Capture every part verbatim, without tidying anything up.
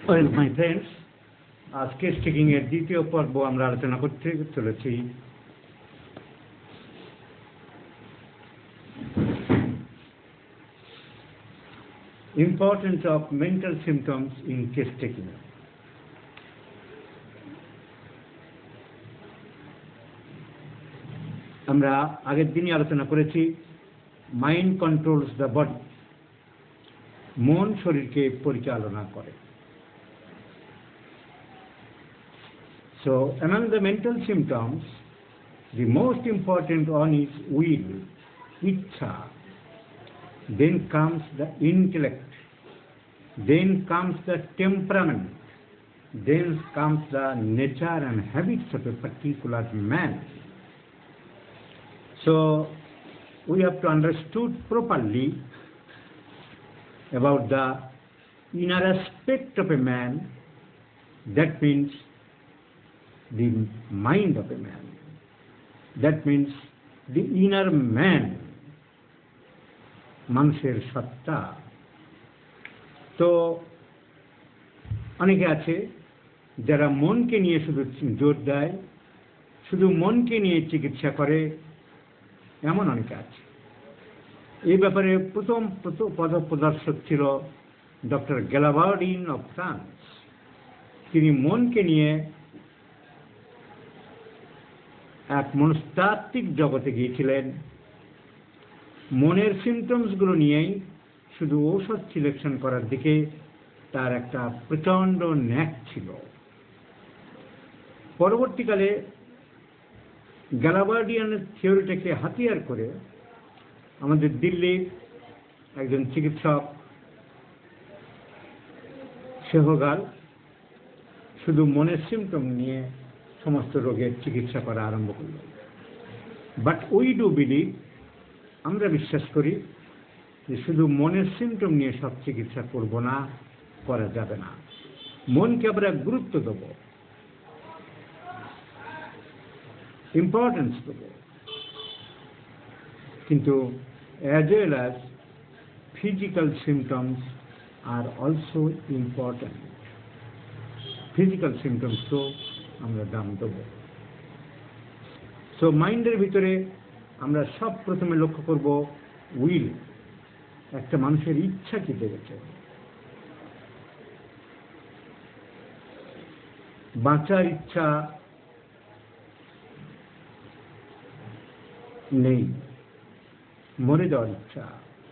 Well, my friends, আজকে স্টিকিং এর দ্বিতীয় পর্ব আমরা আলোচনা করতে চলেছি importance of mental symptoms in case taking. আমরা আগের দিনই আলোচনা করেছি মাইন্ড কন্ট্রোলস দ্য বডি, মন শরীরকে পরিচালনা করে। So, among the mental symptoms, the most important one is will, ichha. Then comes the intellect. Then comes the temperament. Then comes the nature and habits of a particular man. So, we have to understood properly about the inner aspect of a man. That means the mind of a man. That means the inner man, মানুষের সত্তা। তো অনেকে আছে যারা মনকে নিয়ে শুধু জোর দেয়, শুধু মনকে নিয়ে চিকিৎসা করে, এমন অনেকে আছে। এই ব্যাপারে প্রথম পথপ্রদর্শক ছিল ডক্টর গ্যালাবার্ডিন অফ ফ্রান্স। তিনি মনকে নিয়ে এক মনস্তাত্ত্বিক জগতে গিয়েছিলেন, মনের সিমটমসগুলো নিয়েই শুধু ঔষধ সিলেকশন করার দিকে তার একটা প্রচণ্ড ন্যাক ছিল। পরবর্তীকালে গ্যালাবার্ডিয়ানের থিওরিটাকে হাতিয়ার করে আমাদের দিল্লির একজন চিকিৎসক সেহগাল শুধু মনের সিমটম নিয়ে সমস্ত রোগের চিকিৎসা করা আরম্ভ করল। বাট উই ডু বিলিভ, আমরা বিশ্বাস করি যে শুধু মনের সিমটম নিয়ে সব চিকিৎসা করব না, করা যাবে না। মনকে আমরা গুরুত্ব দেব, ইম্পর্টেন্স দেব, কিন্তু as well as physical symptoms আর অলসো ইম্পর্টেন্ট। ফিজিক্যাল সিমটমস তো আমরা দাম দেব। সো মাইন্ডের ভিতরে আমরা সব প্রথমে লক্ষ্য করব উইল, একটা মানুষের ইচ্ছা কি দেখেছে। বাঁচার ইচ্ছা নেই, মরে যাওয়ার ইচ্ছা,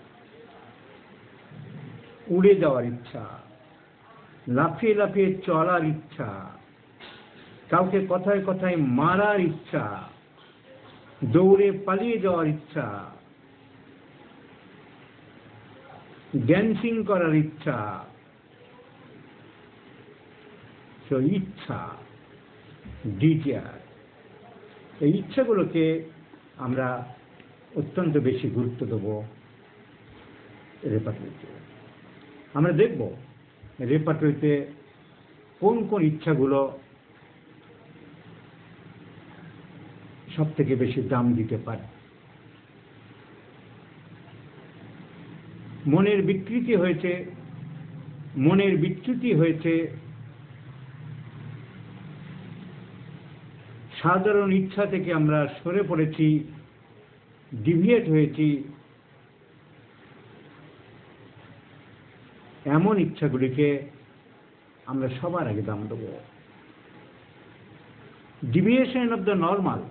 উড়ে যাওয়ার ইচ্ছা, লাফিয়ে লাফিয়ে চলার ইচ্ছা, কাউকে কথায় কথায় মারার ইচ্ছা, দৌড়ে পালিয়ে যাওয়ার ইচ্ছা, ড্যান্সিং করার ইচ্ছা। তো ইচ্ছা, ডিজায়ার, এই ইচ্ছাগুলোকে আমরা অত্যন্ত বেশি গুরুত্ব দেব রেপার্টরিতে। আমরা দেখব রেপার্টরিতে কোন কোন ইচ্ছাগুলো সব থেকে বেশি দাম দিতে পারে। মনের বিকৃতি হয়েছে, মনের বিচ্যুতি হয়েছে সাধারণ ইচ্ছা থেকে আমরা সরে পড়েছি, ডিভিয়েট হয়েছি, এমন ইচ্ছাগুলিকে আমরা সবার আগে দাম দেব। Deviation of the normal,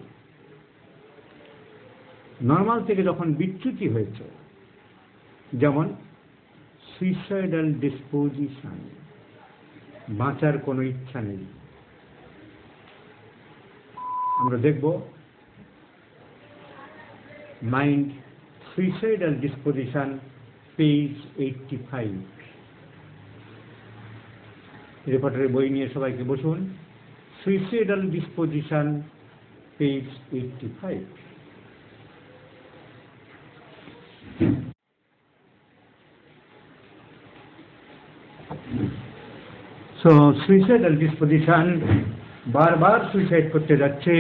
normal থেকে যখন বিচ্যুতি হয়েছে, যেমন সুইসাইডাল ডিসপোজিশন, বাঁচার কোনো ইচ্ছা নেই। আমরা দেখব mind suicidal disposition, page eighty five. রেপার্টরির বই নিয়ে সবাইকে বসুন। Suicidal disposition, page eighty five. So suicidal disposition, বারবার সুইসাইড করতে যাচ্ছে,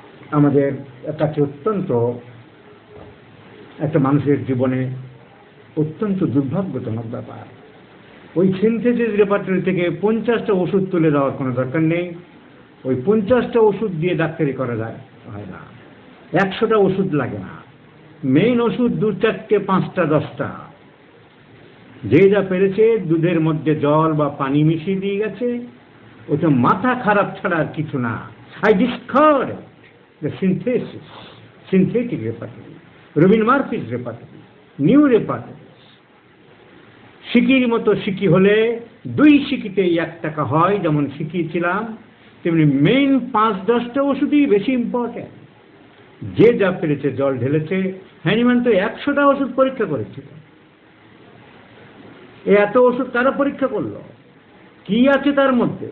আমাদের কাছে অত্যন্ত একটা মানুষের জীবনে অত্যন্ত দুর্ভাগ্যজনক ব্যাপার। ওই সিনথেসিস রেপার্টরি থেকে পঞ্চাশটা ওষুধ তুলে দেওয়ার কোনো দরকার নেই। ওই পঞ্চাশটা ওষুধ দিয়ে ডাক্তারি করা যায় হয় না, একশোটা ওষুধ লাগে না, মেইন ওষুধ দু চারটে পাঁচটা দশটা। যে যা পেরেছে দুধের মধ্যে জল বা পানি মিশিয়ে দিয়ে গেছে, ওটা মাথা খারাপ ছাড়া আর কিছু না। I discovered the synthesis, synthetic repertory, Robin Murphy's repertory, new repertory. সিকির মতো সিকি হলে দুই সিকিতেই এক টাকা হয়, যেমন শিখিয়েছিলাম, তেমনি মেইন পাঁচ দশটা ওষুধই বেশি ইম্পর্টেন্ট। যে যা পেরেছে জল ঢেলেছে। হ্যানিম্যান তো একশোটা ওষুধ পরীক্ষা করেছিল। এত ওষুধ তারা পরীক্ষা করলো, কি আছে তার মধ্যে?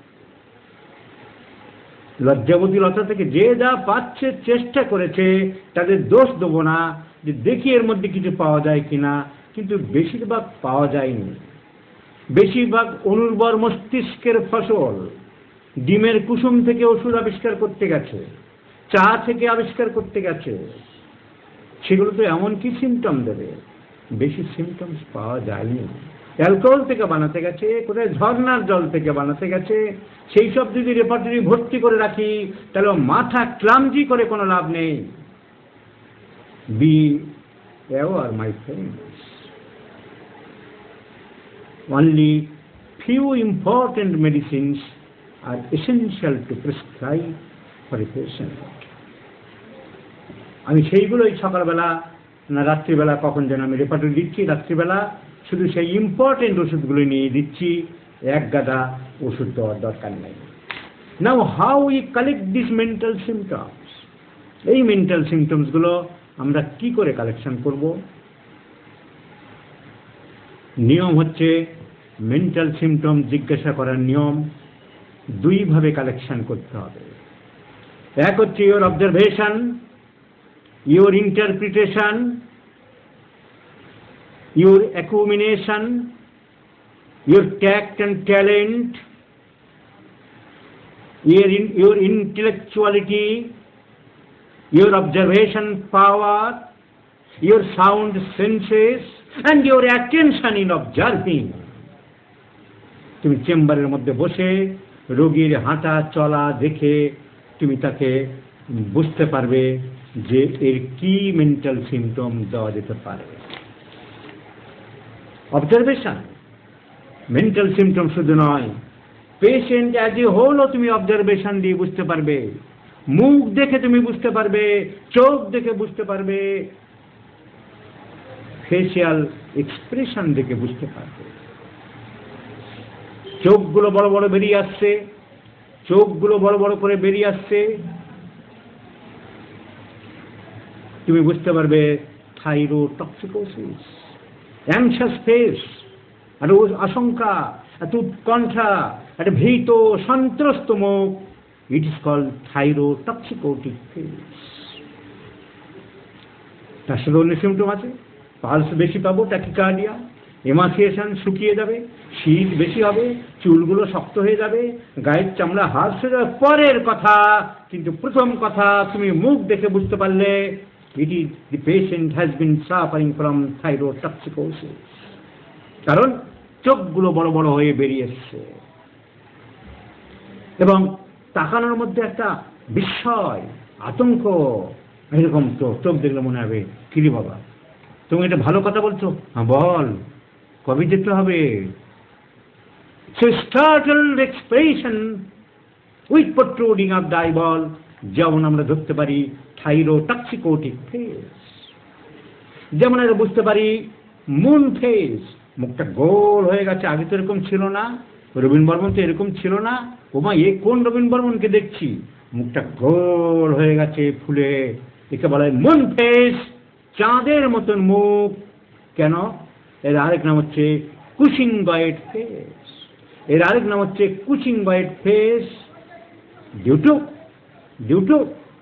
লজ্জাবতী লতা থেকে যে যা পাচ্ছে চেষ্টা করেছে, তাদের দোষ দেবো না, যে দেখি এর মধ্যে কিছু পাওয়া যায় কিনা, কিন্তু বেশিরভাগ পাওয়া যায়নি। বেশিরভাগ অনুর্বর মস্তিষ্কের ফসল। ডিমের কুসুম থেকে ওষুধ আবিষ্কার করতে গেছে, চা থেকে আবিষ্কার করতে গেছে, সেগুলো তো এমন কি সিমটম দেবে, বেশি সিমটমস পাওয়া যায়নি। অ্যালকোহল থেকে বানাতে গেছে, কোথায় ঝর্ণার জল থেকে বানাতে গেছে। সেই সব যদি রেপার্টরি ভর্তি করে রাখি, তাহলে মাথা ক্লামজি করে কোনো লাভ নেই। Be ever my friends, only few important medicines are essential to prescribe for a patient. আমি সেইগুলোই সকালবেলা না রাত্রিবেলা, কখন যেন আমি রেপার্টরি দিচ্ছি, রাত্রিবেলা শুধু সেই ইম্পর্টেন্ট ওষুধগুলো নিয়ে দিচ্ছি, এক গাদা ওষুধ দেওয়ার দরকার নেই। Now how we collect this mental symptoms, এই মেন্টাল সিমটমসগুলো আমরা কি করে কালেকশন করব? নিয়ম হচ্ছে, মেন্টাল সিমটম জিজ্ঞাসা করার নিয়ম দুইভাবে কালেকশন করতে হবে। এক হচ্ছে your observation, your interpretation, your acumination, your tact and talent, your your intellectuality, your observation power, your sound senses and your attention in observing. তুমি চেম্বারের মধ্যে বসে রোগীর হাঁটা চলা দেখে তুমি তাকে বুঝতে পারবে যে এর কি মেন্টাল সিমটম দেওয়া যেতে পারে। অবজারভেশন, মেন্টাল সিমটম শুধু নয়, পেশেন্ট অ্যাজ এ হোলও তুমি অবজারভেশন দিয়ে বুঝতে পারবে। মুখ দেখে তুমি বুঝতে পারবে, চোখ দেখে বুঝতে পারবে, ফেসিয়াল এক্সপ্রেশন দেখে বুঝতে পারবে। চোখগুলো বড় বড় বেরিয়ে আসছে, চোখগুলো বড় বড় করে বেরিয়ে আসছে, তুমি বুঝতে পারবে থাইরোটক্সিকোসিস। অ্যাংশাস ফেস, একটা আশঙ্কা, একটা উৎকণ্ঠা, একটা ভীত সন্ত্রস্ত মুখ, it is called thyrotoxicotic face. তার সাথে অন্য সিমটম আছে, পালস বেশি পাবো, ট্যাকিকার্ডিয়া, এমাসিয়েশন শুকিয়ে যাবে, শীত বেশি হবে, চুলগুলো শক্ত হয়ে যাবে, গায়ের চামড়া হাড় হয়ে যাবে, পরের কথা। কিন্তু প্রথম কথা তুমি মুখ দেখে বুঝতে পারলে it is the patient has been suffering from thyrotoxicosis, কারণ চোখগুলো বড় বড় হয়ে বেরিয়ে এসছে এবং তাকানোর মধ্যে একটা বিস্ময়, আতঙ্ক, এরকম তো চোখ দেখলে মনে হবে কিরে বাবা তুমি এটা ভালো কথা বলছো, হ্যাঁ বল কবে যেতে হবে। So startled expression with protruding of the eyeball, যেমন আমরা ধরতে পারি থাইরোটক্সিকোটিক ফেস। যেমন আমরা বুঝতে পারি মুন ফেস, মুখটা গোল হয়ে গেছে, আগে তো এরকম ছিল না, রবীন বর্মন তো এরকম ছিল না, ওমা এ কোন রবীন বর্মনকে দেখছি, মুখটা গোল হয়ে গেছে ফুলে, একে বলা হয় মুন ফেস, চাঁদের মতন মুখ। কেন? এর আরেক নাম হচ্ছে কুচিংবয়েড ফেস, এর আরেক নাম হচ্ছে cushingoid face due to due to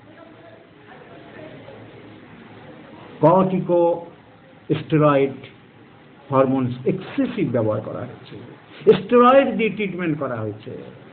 corticosteroid hormones excessive ব্যবহার করা হয়েছে, স্টেরয়েড দিয়ে ট্রিটমেন্ট করা হয়েছে।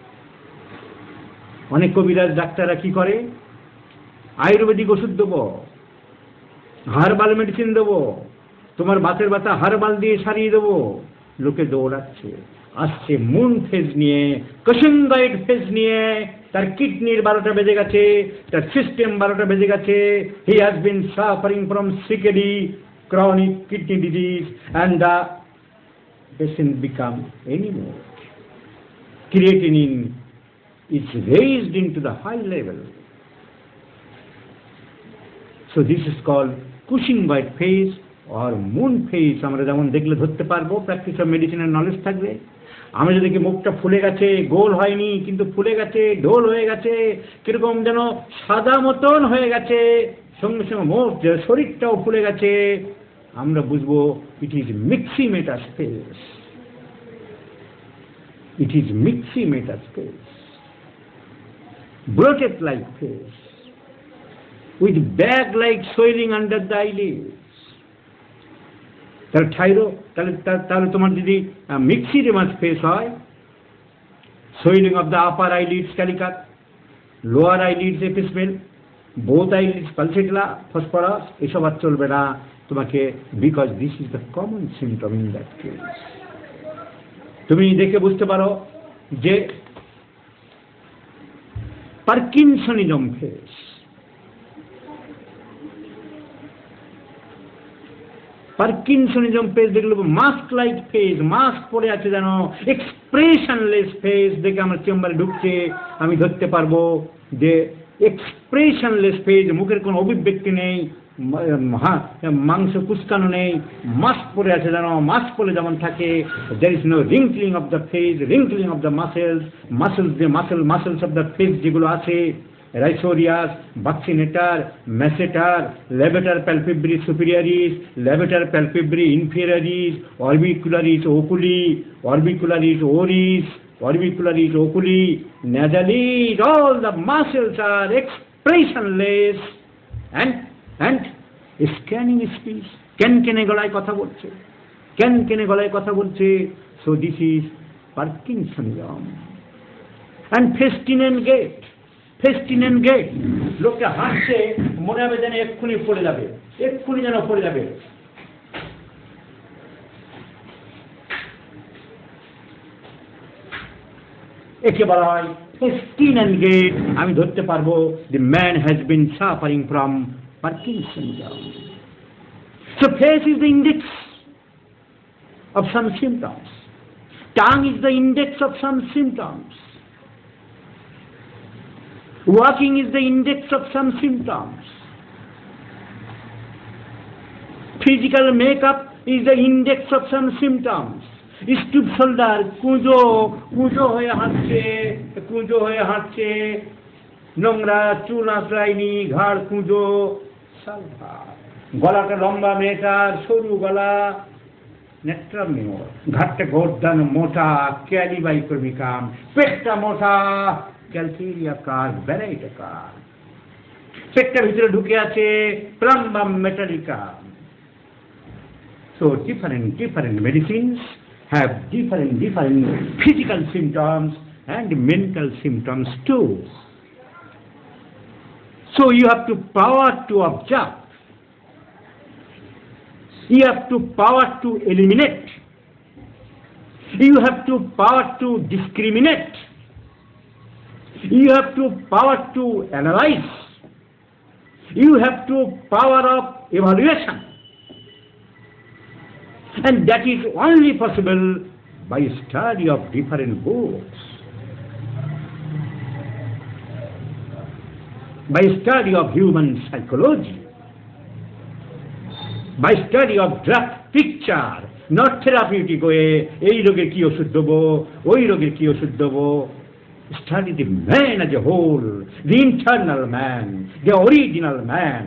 অনেক কবিরাজ ডাক্তাররা কি করে, আয়ুর্বেদিক ওষুধ দেবো, হার্বাল মেডিসিন দেবো, তোমার বাতের ব্যথা হারবাল দিয়ে সারিয়ে দেবো, লোকে দৌড়াচ্ছে। আসছে মুন ফেজ নিয়ে, কুশিনগয়েড ফেজ নিয়ে, তার কিডনির বারোটা বেজে গেছে, তার সিস্টেম বারোটা বেজে গেছে। He has been suffering from CKD chronic kidney disease, and the patient become anemic. Creatinine is raised into the high level. So this is called Cushing-White phase or moon phase. আমরা যেমন দেখলে ধরতে পারবো, practice of মেডিসিনের knowledge থাকবে। আমরা যদি মুখটা ফুলে গেছে, গোল হয়নি কিন্তু ফুলে গেছে, ঢোল হয়ে গেছে, কিরকম যেন সাদা মতন হয়ে গেছে, সঙ্গে সঙ্গে মুখ শরীরটাও ফুলে গেছে, আমরা বুঝবো it is myxoedematous face. It is myxoedematous face, bloated like face, with bag-like swelling under the eyelids. তাহলে থাইরো তাহলে তাহলে তোমার যদি মিক্সিডেমাস ফেস হয়, swelling of the upper eyelids kali carb, lower eyelids apis mel, both eyelids pulsatilla, phosphorus, এসব আর চলবে না তোমাকে, because this is the common symptom in that case. তুমি দেখে বুঝতে পারো যে পার্কিনসনিজম ফেস, পার্কিনসনিজম ফেস দেখলে মাস্ক লাইক ফেস, মাস্ক পরে আছে যেন, এক্সপ্রেশনলেস ফেস দেখে আমার চেম্বারে ঢুকছে, আমি ধরতে পারবো যে এক্সপ্রেশনলেস ফেস, মুখের কোনো অভিব্যক্তি নেই, মাংস কুচকানো নেই, মাস্ক পরে আছে যেন, মাস্ক পরে যেমন থাকে। there is no wrinkling of the face, wrinkling of the muscles, muscles যে muscle muscles of the face যেগুলো আছে, risorius, buccinator, masseter, levator palpebrae superioris, levator palpebrae inferioris, orbicularis oculi, orbicularis oris, orbicularis oculi, nasally, all the muscles are expressionless and and scanning speech, কেন কেনে গলায় কথা বলছে, কেন কেনে গলায় কথা বলছে। so this is Parkinsonism. and Festinen gait, Festinen gait, লোকটা হাঁটছে মনে হবে যেন এক্ষুনি পড়ে যাবে, এক্ষুনি যেন পড়ে যাবে। একে বলা হয় Festinen gait। আমি ধরতে পারবো the man has been suffering from Parkinsonism. So face is the index of some symptoms, tongue is the index of some symptoms, walking is the index of some symptoms, physical makeup is the index of some symptoms. Stoop shoulder, কুঁজো কুঁজো হয়ে হাঁটছে, কুঁজো হয়ে হাঁটছে, নোংরা চুল আঁচড়ায়নি, ঘাড় কুঁজো, গলাটা লম্বা মেয়েটার, সরু গলা, নেত্রামিও, ঘাটটা গোর্দান মোটা, ক্যালিবাইকর্মিকাম, পেটটা মোটা, ক্যালসিরিয়াকার, ভ্যারাইটাকার, পেটটা ভিতরে ঢুকে আছে, plumbum metallicum. So different different medicines have different different physical symptoms and mental symptoms too. So you have to power to observe, you have to power to eliminate, you have to power to discriminate, you have to power to analyze, you have to power of evaluation, and that is only possible by study of different books, by study of human psychology, by study of drug picture, not therapeutic way, এই রোগের কি ওষুধ দেবো, ওই রোগের কি ওষুধ দেবো। Study the man as a whole, the internal man, the original man.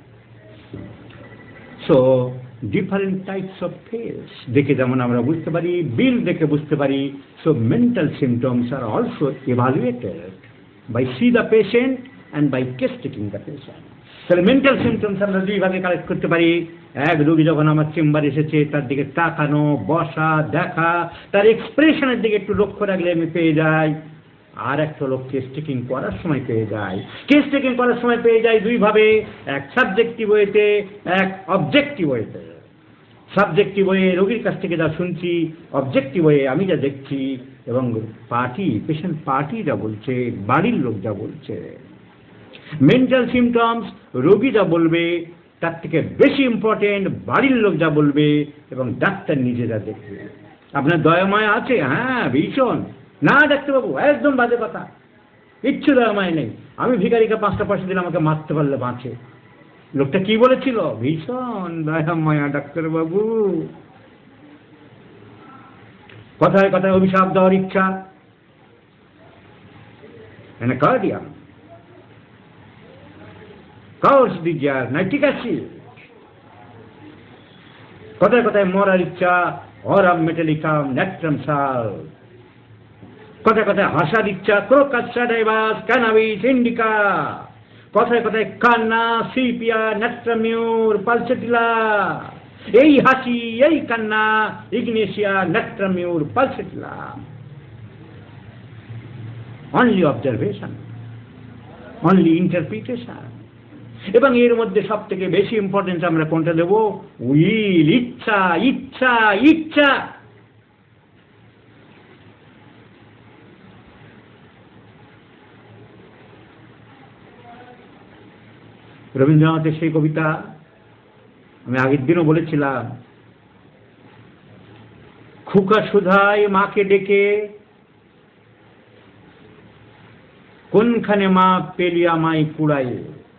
So different types of face দেখে যেমন আমরা বুঝতে পারি, বিল দেখে বুঝতে পারি। So mental symptoms are also evaluated by see the patient and by case taking the patient. তাহলে mental symptoms আমরা দুই ভাগে কালেক্ট করতে পারি। এক, রোগী যখন আমার চেম্বারে এসেছে তার দিকে তাকানো, বসা, দেখা, তার এক্সপ্রেশনের দিকে একটু লক্ষ্য রাখলে আমি পেয়ে যাই। আর একটা লোক কেস টেকিং করার সময় পেয়ে যায়। কেস টেকিং করার সময় পেয়ে যায় দুই ভাবে, এক সাবজেক্টিভ ওয়েতে, এক অবজেক্টিভ ওয়েতে। সাবজেক্টিভ হয়ে রোগীর কাছ থেকে যা শুনছি, অবজেক্টিভ হয়ে আমি যা দেখছি, এবং পার্টি পেশেন্ট পার্টি যা বলছে, বাড়ির লোক যা বলছে। মেন্টাল সিমটমস রোগী যা বলবে তার থেকে বেশি ইম্পর্টেন্ট বাড়ির লোক যা বলবে এবং ডাক্তার নিজে যা দেখবে। আপনার দয়াময় আছে? হ্যাঁ, ভীষণ। না ডাক্তারবাবু, একদম বাজে কথা, কিচ্ছু দয়াময় নেই, আমি ভিখারিকে পাঁচটা পয়সা দিলে আমাকে মারতে পারলে বাঁচে। লোকটা কি বলেছিল? ভীষণ দয়াময়া ডাক্তারবাবু। কথায় কথায় অভিশাপ দেওয়ার ইচ্ছা, কার্ডিয়াম কাউস ডিজার নাইট্রিক অ্যাসিড। কথায় কথায় মরার ইচ্ছা, অরাম মেটালিকাম ন্যাট্রাম সাল। কথায় কথায় হাসার ইচ্ছা, ক্রোকাস স্যাটাইভাস ক্যানাবিস ইন্ডিকা। কথায় কথায় কান্না, সিপিয়া ন্যাট্রামিউর পালসেটিলা। এই হাসি, এই কান্না, ignatia natrum mur pulsatilla. Only observation, only interpretation. এবং এর মধ্যে সব থেকে বেশি ইম্পর্টেন্স আমরা কোনটা দেব? উইল, ইচ্ছা, ইচ্ছা, ইচ্ছা। রবীন্দ্রনাথের সেই কবিতা আমি আগের দিনও বলেছিলাম, খুকা সুধায় মাকে ডেকে, কোনখানে মা পেলি আমায় কুড়ায়ে।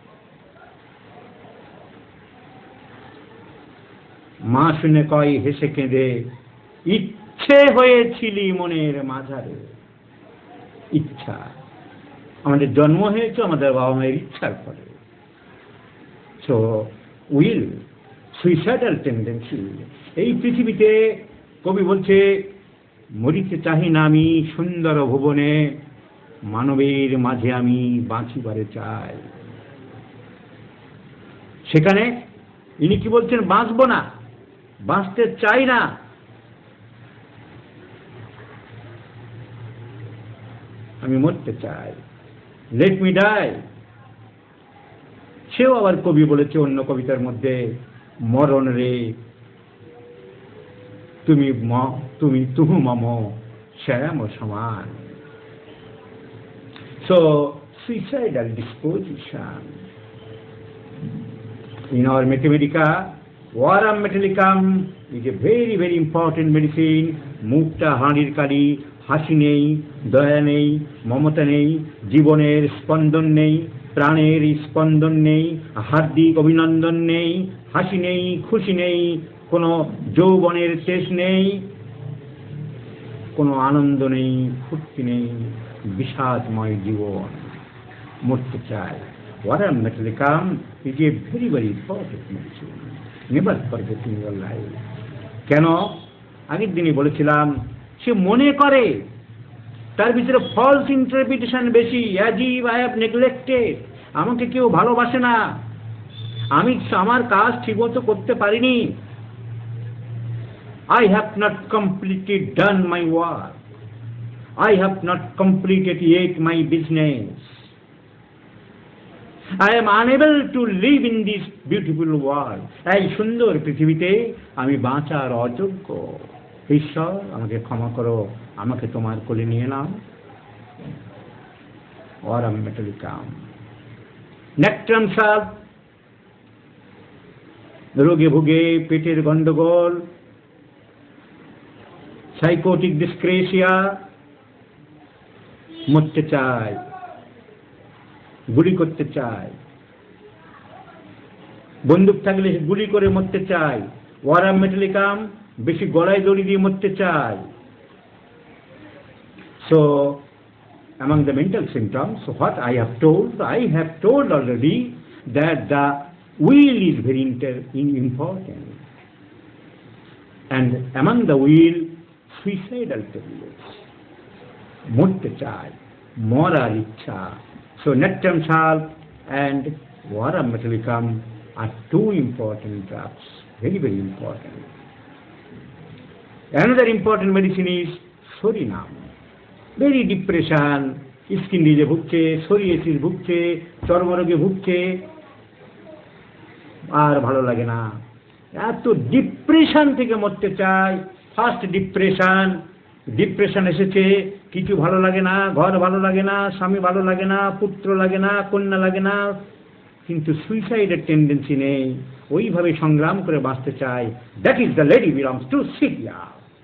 মা শুনে কয় হেসে কেঁদে, ইচ্ছে হয়েছিলি মনের মাঝারে। ইচ্ছা, আমাদের জন্ম হয়েছে আমাদের বাবা মায়ের ইচ্ছার পরে। So will, suicidal tendency. এই পৃথিবীতে কবি বলছে, মরিতে চাহি না আমি সুন্দর ভুবনে, মানবের মাঝে আমি বাঁচিবারে চাই। সেখানে ইনি কি বলছেন? বাঁচবো না, বাঁচতে চাই না। আমি মরতে চাই, লেট মি ডাই। সেও আবার কবি বলেছে অন্য কবিতার মধ্যে, মরণ রে তুমি তুমি তুহু মম শ্যাম সমান। So suicidal disposition. In our Mathematica, Aurum metallicum is a very very important medicine. মুখটা হাঁড়ির কালি, হাসি নেই, দয়া নেই, মমতা নেই, জীবনের স্পন্দন নেই, প্রাণের স্পন্দন নেই, হার্দিক অভিনন্দন নেই, হাসি নেই, খুশি নেই, কোনো যৌবনের শেষ নেই, কোনো আনন্দ নেই, ফুর্তি নেই, বিষাদময় জীবন। মরতে চায়। Aurum metallicum is a very very important medicine. Never forget in your life. কেন? আগের দিনই বলেছিলাম, সে মনে করে, তার ভিতরে ফলস ইন্টারপ্রিটেশন বেশি। As if I have neglected, আমাকে কেউ ভালোবাসে না, আমি আমার কাজ ঠিকমতো করতে পারিনি, I have not completely done my work, I have not completed yet my business, I am unable to live in this beautiful world. এই সুন্দর পৃথিবীতে আমি বাঁচার অযোগ্য। ঈশ্বর আমাকে ক্ষমা করো, আমাকে তোমার কোলে নিয়ে নাও। Aurum metallicum. Nectrum sal, রোগে ভুগে, পেটের গন্ডগোল, সাইকোটিক ডিসক্রেশিয়া, মরতে চায়, গুলি করতে চায়, বন্দুক থাকলে গুলি করে মরতে চায়। Aurum metallicum বেশি গলায় দড়ি দিয়ে মরতে চায়। So among the mental symptoms, what I have told, I have told already that the will is very inter- important, and among the will, suicidal tendencies, মরতে চায়, মরার ইচ্ছা। So nectrum sal and Aurum metallicum are two important drugs, very very important. Another important medicine is Sorinam. Very depression, skin ডিজে ভুগছে, psoriasis ভুগছে, চর্মরোগে ভুগছে, আর ভালো লাগে না, এত ডিপ্রেশন থেকে মরতে চায়। ফার্স্ট ডিপ্রেশন, ডিপ্রেশন এসেছে, কিছু ভালো লাগে না, ঘর ভালো লাগে না, স্বামী ভালো লাগে না, পুত্র লাগে না, কন্যা লাগে না, কিন্তু সুইসাইডের টেন্ডেন্সি নেই, ওইভাবে সংগ্রাম করে বাঁচতে চায়। That is the lady belongs to sepia.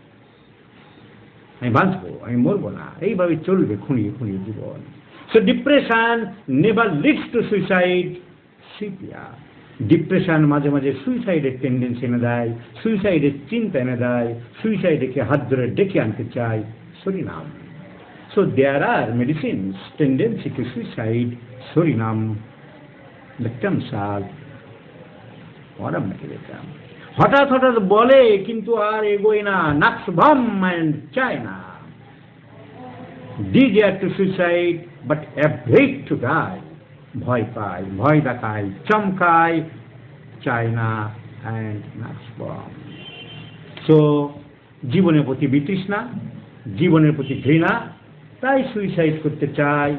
আমি বাঁচবো, আমি মরবো না, এইভাবে চলবে খুঁড়িয়ে খুঁড়িয়ে জীবন। So depression never leads to suicide, sepia. Depression মাঝে মাঝে সুইসাইডের টেন্ডেন্সি এনে দেয়, সুইসাইডের চিন্তা এনে দেয়, সুইসাইডকে হাত ধরে ডেকে আনতে চায় psorinum. So there are medicines tendency to suicide, psorinum, লেকটামসাল, ওরাম মেডিকেটাম। হঠাৎ হঠাৎ বলে কিন্তু আর এগোয় না, নাক্সভাম অ্যান্ড চায় না। Desire to suicide but avoid to die. ভয় পায়, ভয় দেখায়, চমকায়, চায় না, অ্যান্ড নাক্সভাম। সো জীবনের প্রতি বিতৃষ্ণা, জীবনের প্রতি ঘৃণা, তাই সুইসাইড করতে চায়।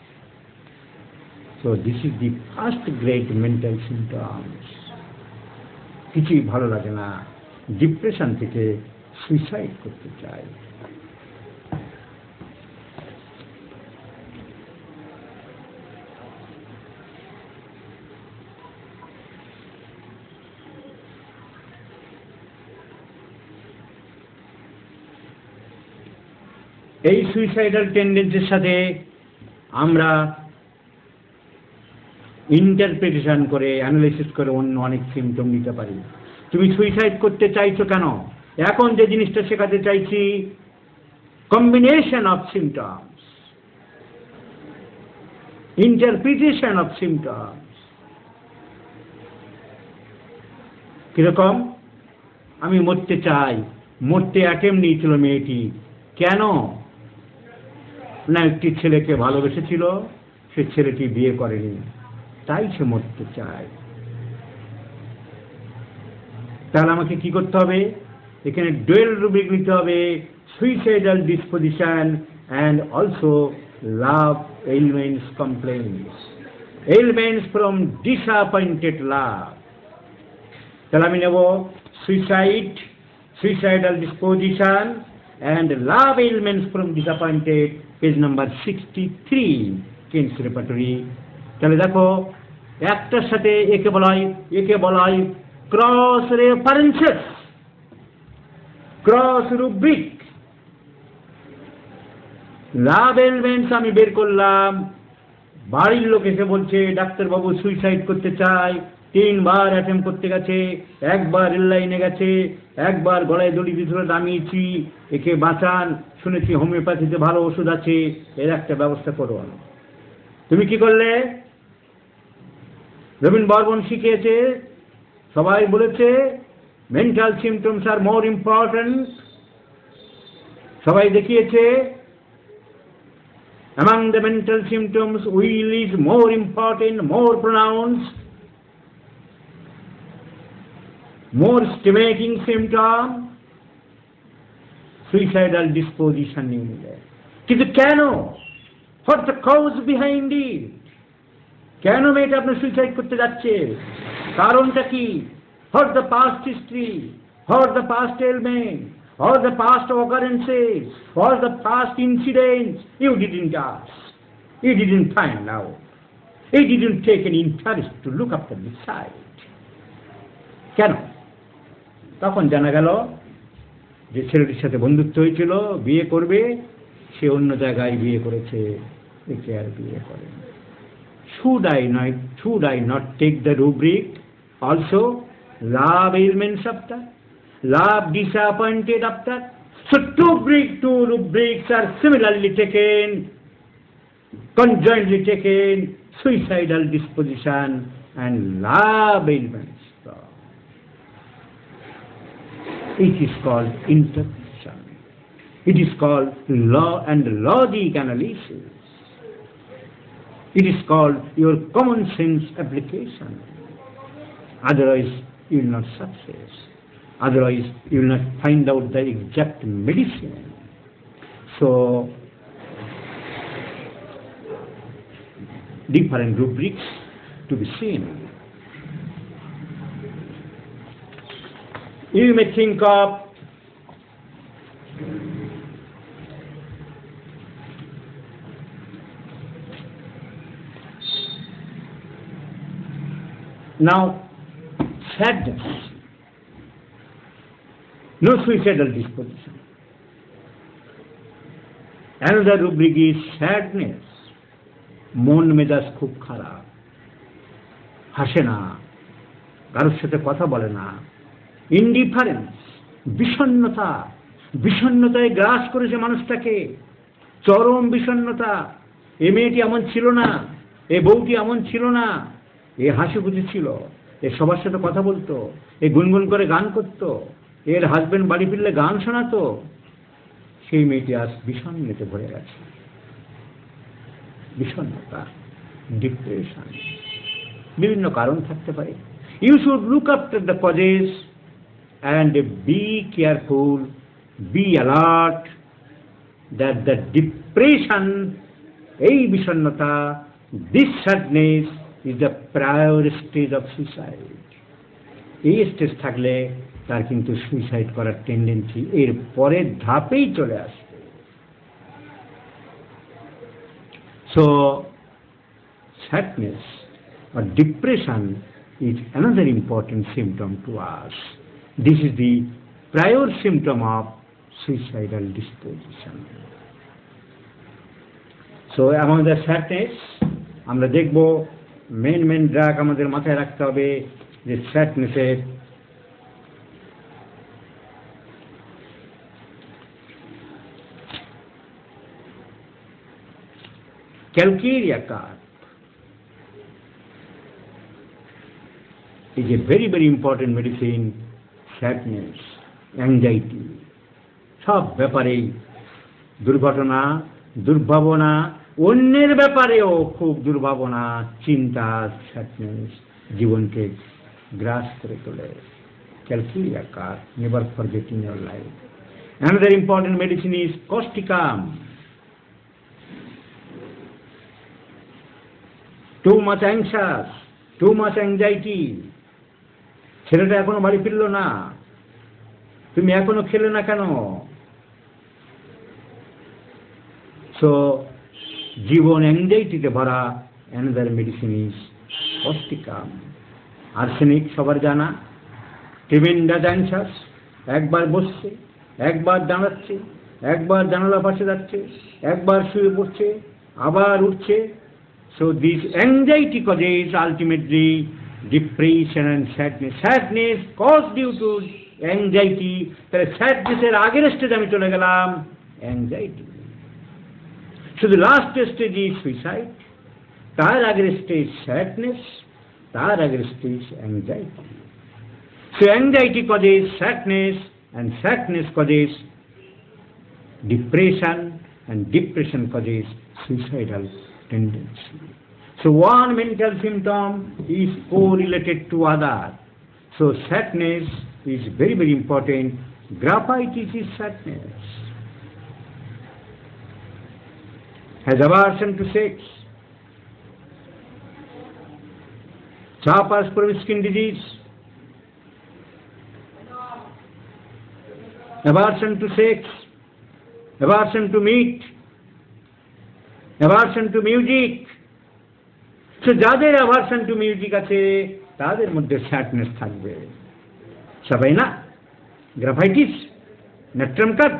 So this is the first great mental symptoms. কিছুই ভালো লাগে না, ডিপ্রেশন থেকে সুইসাইড করতে চায়। এই সুইসাইডাল টেন্ডেন্সির সাথে আমরা ইন্টারপ্রিটেশন করে, অ্যানালাইসিস করে অন্য অনেক সিমটম নিতে পারি। তুমি সুইসাইড করতে চাইছো কেন? এখন যে জিনিসটা শেখাতে চাইছি, combination of symptoms, interpretation of symptoms. কিরকম? আমি মরতে চাই, মরতে অ্যাটেম্প নিয়েছিল মেয়েটি, কেন না? একটি ছেলেকে ভালোবেসেছিল, সে ছেলেটি বিয়ে করেনি, তাই সে মরতে চায়। তাহলে আমাকে কি করতে হবে? এখানে ডুয়েল রুব্রিক নিতে হবে, suicidal disposition and also love ailments complaints, ailments from disappointed love. তাহলে আমি নেব suicide, suicidal disposition and love ailments from disappointed, page number sixty-three, King's Repertory. তাহলে দেখো, একটার সাথে একে বলা হয়, একে বলা হয় cross references, cross rubric. Love ailments আমি বের করলাম, বাড়ির লোক এসে বলছে ডাক্তারবাবু সুইসাইড করতে চায়, তিনবার অ্যাটেম্প করতে গেছে, একবার রেল লাইনে গেছে, একবার গলায় দড়ি দিয়ে নামিয়েছি, একে বাঁচান, শুনেছি হোমিওপ্যাথিতে ভালো ওষুধ আছে, এর একটা ব্যবস্থা করো। তুমি কি করলে? রবীন বর্মন শিখিয়েছে, সবাই বলেছে mental symptoms are more important, সবাই দেখিয়েছে among the mental symptoms will is more important, more pronounced, more stimulating symptom, suicidal disposition নিয়ে। কিন্তু কেন? What the cause behind it? কেন মেয়েটা আপনার সুইসাইড করতে যাচ্ছে? কারণটা কি? What the past history? What the past ailment? Or the past occurrences? Or the past incidents? You didn't ask. You didn't find out. You didn't take any interest to look after the side. কেন? তখন জানা গেল যে ছেলেটির সাথে বন্ধুত্ব হয়েছিল, বিয়ে করবে, সে অন্য জায়গায় বিয়ে করেছে, একে আর বিয়ে করে। Should I not, should I not take the rubric also? Love ailments after, love disappointed after. So two rubric, two rubrics are similarly taken, conjointly taken, suicidal disposition and love ailments. It is called interpretation. It is called law and logic analysis. It is called your common sense application. Otherwise, you will not success. Otherwise, you will not find out the exact medicine. So, different rubrics to be seen. You may think of now sadness, no suicidal disposition. Another rubric is sadness, মন মেজাজ খুব খারাপ, হাসে না, কারোর সাথে কথা বলে না, ইনডিফারেন্স, বিষণ্ণতা, বিষণ্ণতায় গ্রাস করেছে মানুষটাকে, চরম বিষণ্ণতা। এ মেয়েটি এমন ছিল না, এ বউটি এমন ছিল না, এ হাসি খুশি ছিল, এ সবার সাথে কথা বলতো, এ গুনগুন করে গান করত, এর হাজবেন্ড বাড়ি ফিরলে গান শোনাতো। সেই মেয়েটি আজ বিষণ্ণতে ভরে গেছে। বিষণ্ণতা, ডিপ্রেশন, বিভিন্ন কারণ থাকতে পারে। You should look after the causes and be careful, be alert that the depression, এই বিষণ্ণতা, this sadness is the prior stage of suicide. এই স্টেজ থাকলে তার কিন্তু সুইসাইড করার টেন্ডেন্সি এর পরের ধাপেই চলে আসবে। So sadness or depression is another important symptom to us. This is the prior symptom of suicidal disposition. So among the sadness, আমরা দেখব মেন মেন ড্রাগ আমাদের মাথায় রাখতে হবে যে স্যাডনেসের Calcarea carp is a very very important medicine. Sadness, anxiety, সব ব্যাপারেই দুর্ঘটনা, দুর্ভাবনা, অন্যের ব্যাপারেও খুব দুর্ভাবনা, চিন্তা, sadness জীবনকে গ্রাস করে তোলে। Calcarea carp, never forget in your life. Another important medicine is causticum. Too much anxious, too much anxiety. ছেলেটা এখনো বাড়ি ফিরল না, তুমি এখনো খেলে না কেন? সো জীবন অ্যাংজাইটিতে ভরা। Another medicine is causticum. Arsenic সবার জানা, ট্রিমেন্ডাস অ্যাংশাস, একবার বসছে, একবার দাঁড়াচ্ছে, একবার জানালা পাশে যাচ্ছে, একবার শুয়ে পড়ছে, আবার উঠছে। So this anxiety causes ultimately depression and sadness. Sadness caused due to anxiety. তাহলে sadness-এর আগের স্টেজ আমি চলে গেলাম anxiety. So the last stage is suicide. তার আগের স্টেজ sadness, তার আগের stage anxiety. So anxiety causes sadness and sadness causes depression and depression causes suicidal tendency. So one mental symptom is correlated to other. So sadness is very very important. Graphitis is sadness. Has aversion to sex. Chapasporium skin disease. Aversion to sex. Aversion to meat. Aversion to music. So যাদের aversion to music আছে তাদের মধ্যে sadness থাকবে। সবাই না, graphites, natrum কাট,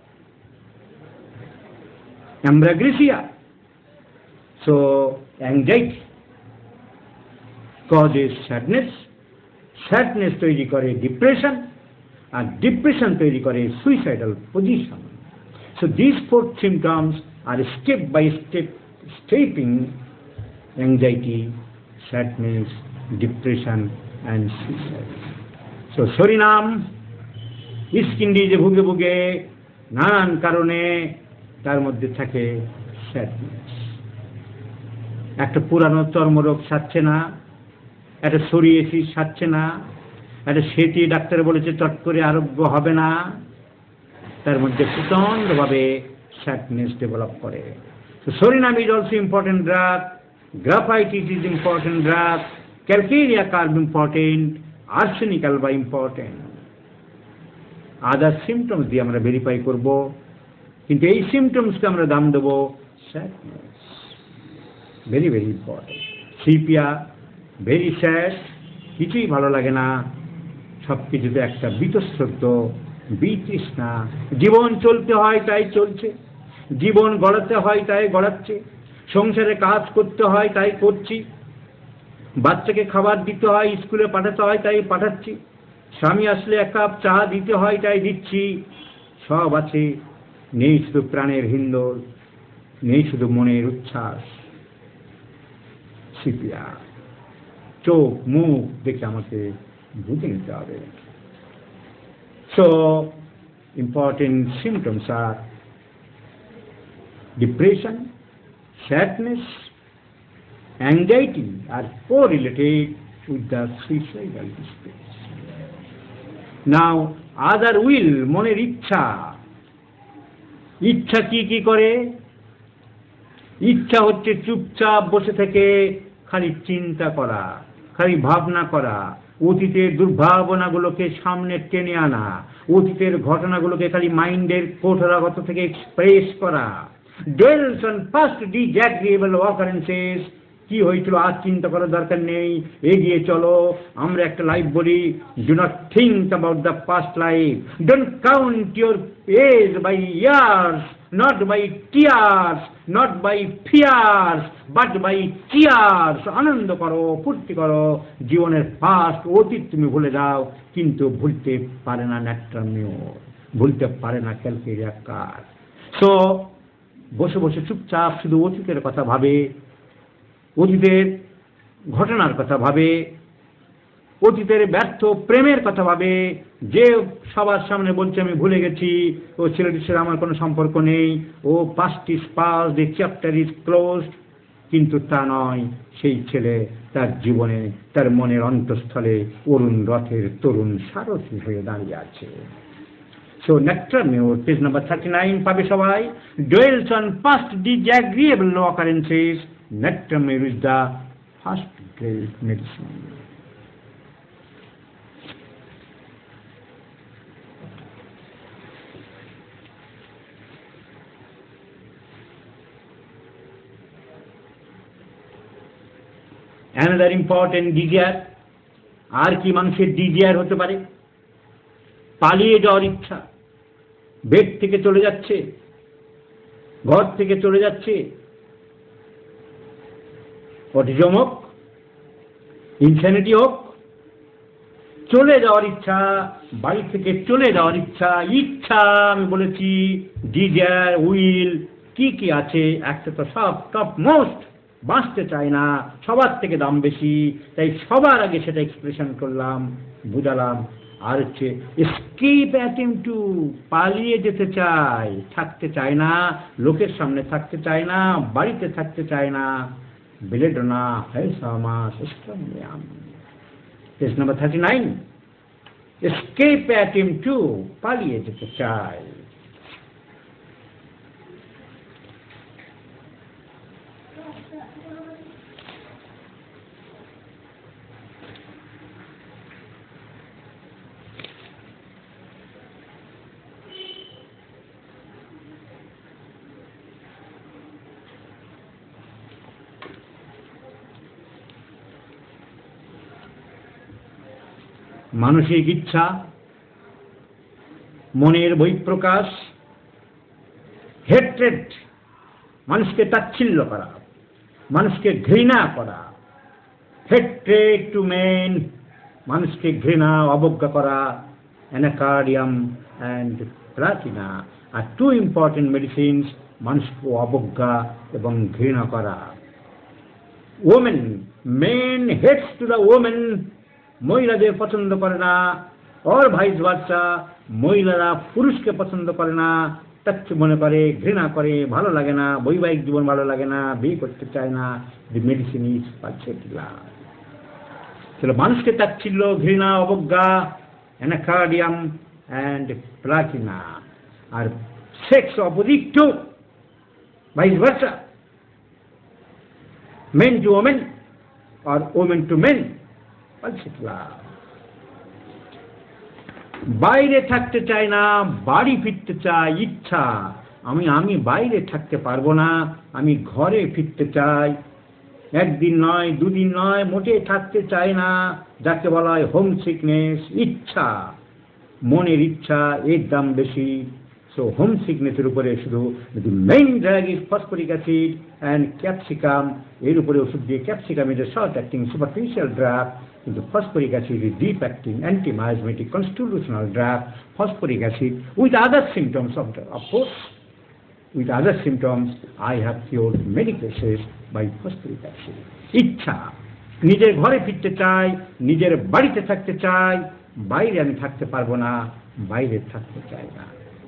ambra grisea. So anxiety causes sadness, sadness তৈরি করে ডিপ্রেশন, আর ডিপ্রেশন তৈরি করে suicidal position. So this four symptoms are step by step stepping anxiety, sadness, depression and suicide. So Suriname skin ডিজিজে ভুগে ভুগে নানান কারণে তার মধ্যে থাকে স্যাডনেস। একটা পুরানো চর্মরোগ সারছে না, একটা সোরিয়াসিস সারছে না, একটা সেটি ডাক্তার বলেছে চট করে আরোগ্য হবে না, তার মধ্যে প্রচণ্ডভাবে স্যাডনেস ডেভেলপ করে। So Suriname is also important drug. Graphitis is important drug, Calcarea carp important, arsenic alba important. Other symptoms দিয়ে আমরা ভেরিফাই করব, কিন্তু এই সিমটমসকে আমরা দাম দেবো sadness. Very very important. Sepia very sad, কিছুই ভালো লাগে না, সব কিছুতে একটা বীতশ্রদ্ধ, বিতৃষ্ণা। জীবন চলতে হয় তাই চলছে, জীবন গড়াতে হয় তাই গড়াচ্ছে, সংসারে কাজ করতে হয় তাই করছি, বাচ্চাকে খাবার দিতে হয়, স্কুলে পাঠাতে হয় তাই পাঠাচ্ছি, স্বামী আসলে এক কাপ চা দিতে হয় তাই দিচ্ছি। সব আছে, নেই শুধু প্রাণের হিন্দোল, নেই শুধু মনের উচ্ছ্বাস। সিপিয়া চোখ মুখ দেখে আমাকে বুঝে নিতে হবে। So important symptoms are depression, sadness, anxiety are correlated with the suicidal distress. Now, other will, মনের ইচ্ছা। ইচ্ছা কি কি করে? ইচ্ছা হচ্ছে চুপচাপ বসে থেকে খালি চিন্তা করা, খালি ভাবনা করা, অতীতের দুর্ভাবনাগুলোকে সামনে টেনে আনা, অতীতের ঘটনাগুলোকে খালি মাইন্ডের কোঠরাগত থেকে এক্সপ্রেস করা। dwells on past disagreeable occurrences, কি হয়েছিল আজ চিন্তা করার দরকার নেই, এগিয়ে চলো। আমরা একটা লাইফ বলি, do not think about the past life, don't count your age by years, not by tears, not by fears, but by cheers. আনন্দ করো, ফুর্তি করো, জীবনের পাস্ট অতীত তুমি ভুলে যাও, কিন্তু ভুলতে পারে না ন্যাট্রামিও, ভুলতে পারে না ক্যালকেরিয়া কার। সো বসে বসে চুপচাপ শুধু অতীতের কথা ভাবে, অতীতের ঘটনার কথা ভাবে, অতীতের ব্যর্থ প্রেমের কথা ভাবে। যে সবার সামনে বলছে আমি ভুলে গেছি, ও ছেলেটির সাথে আমার কোনো সম্পর্ক নেই, ও past is past, the chapter is closed, কিন্তু তা নয়। সেই ছেলে তার জীবনে, তার মনের অন্তঃস্থলে অরুণ রথের তরুণ সারথী হয়ে দাঁড়িয়ে আছে। So Nectarmio, page number thirty-nine, পাবে সবাই। Dwells on past disagreeable occurrences, Nectarmio is the first great medicine. Another important desire, আর কি মানুষের ডিজায়ার হতে পারে? পালিয়ে যাওয়ার ইচ্ছা, বেড থেকে চলে যাচ্ছে, ঘর থেকে চলে যাচ্ছে, অটিজম হোক, ইনস্যানিটি হোক, চলে যাওয়ার ইচ্ছা, বাড়ি থেকে চলে যাওয়ার ইচ্ছা। ইচ্ছা আমি বলেছি, ডিজায়ার, উইল, কি কি আছে? একটা তো সব টপ মোস্ট, বাঁচতে চায় না, সবার থেকে দাম বেশি, তাই সবার আগে সেটা এক্সপ্রেশন করলাম, বুঝালাম। আর হচ্ছে এস্কেপ অ্যাটেম্পটু, পালিয়ে যেতে চায়, থাকতে চায় না, লোকের সামনে থাকতে চায় না, বাড়িতে থাকতে চায় না। Belladonna hyoscyamus stramonium, page number thirty nine. Escape attempt to, পালিয়ে যেতে চায়। মানসিক ইচ্ছা, মনের বহিঃপ্রকাশ। হেট্রেড, মানুষকে তাচ্ছিল্য করা, মানুষকে ঘৃণা করা। হেট্রেড টু মেন, মানুষকে ঘৃণা, অবজ্ঞা করা। Anacardium and platina are two important medicines, মানুষকে অবজ্ঞা এবং ঘৃণা করা। Women, men hates to the women, মহিলাদের পছন্দ করে না। और ভাইস ভার্সা, মহিলারা পুরুষকে পছন্দ করে না, তাচ্ছ মনে করে, ঘৃণা করে, ভালো লাগে না, বৈবাহিক জীবন ভালো লাগে না, বিয়ে করতে চায় না। The medicine is pulsatilla. তাহলে মানুষকে তাচ্ছিল্য, ঘৃণা, অবজ্ঞা, অ্যানাকার্ডিয়াম অ্যান্ড প্লাটিনা। আর sex opposite to vice versa, men to women আর ওমেন টু মেন, পালসেটিলা। বাইরে থাকতে চায় না, বাড়ি ফিরতে চায় ইচ্ছা। আমি আমি বাইরে থাকতে পারবো না, আমি ঘরে ফিরতে চাই। একদিন নয়, দুদিন নয়, মোটেই থাকতে চায় না, যাকে বলা হয় হোম সিকনেস, ইচ্ছা, মনের ইচ্ছা, এর দাম বেশি। সো হোম সিকনেসের উপরে শুধু main drug is phosphoric acid and capsicum, এর উপরে ওষুধ দিয়ে, capsicum is a short acting superficial drug, কিন্তু phosphoric acid is deep acting anti miasmatic constitutional drug. Phosphoric acid with other symptoms of of course, with other symptoms, I have cured many cases by phosphoric acid. ইচ্ছা, নিজের ঘরে ফিরতে চাই, নিজের বাড়িতে থাকতে চাই, বাইরে আমি থাকতে পারবো না, বাইরে থাকতে চাই না।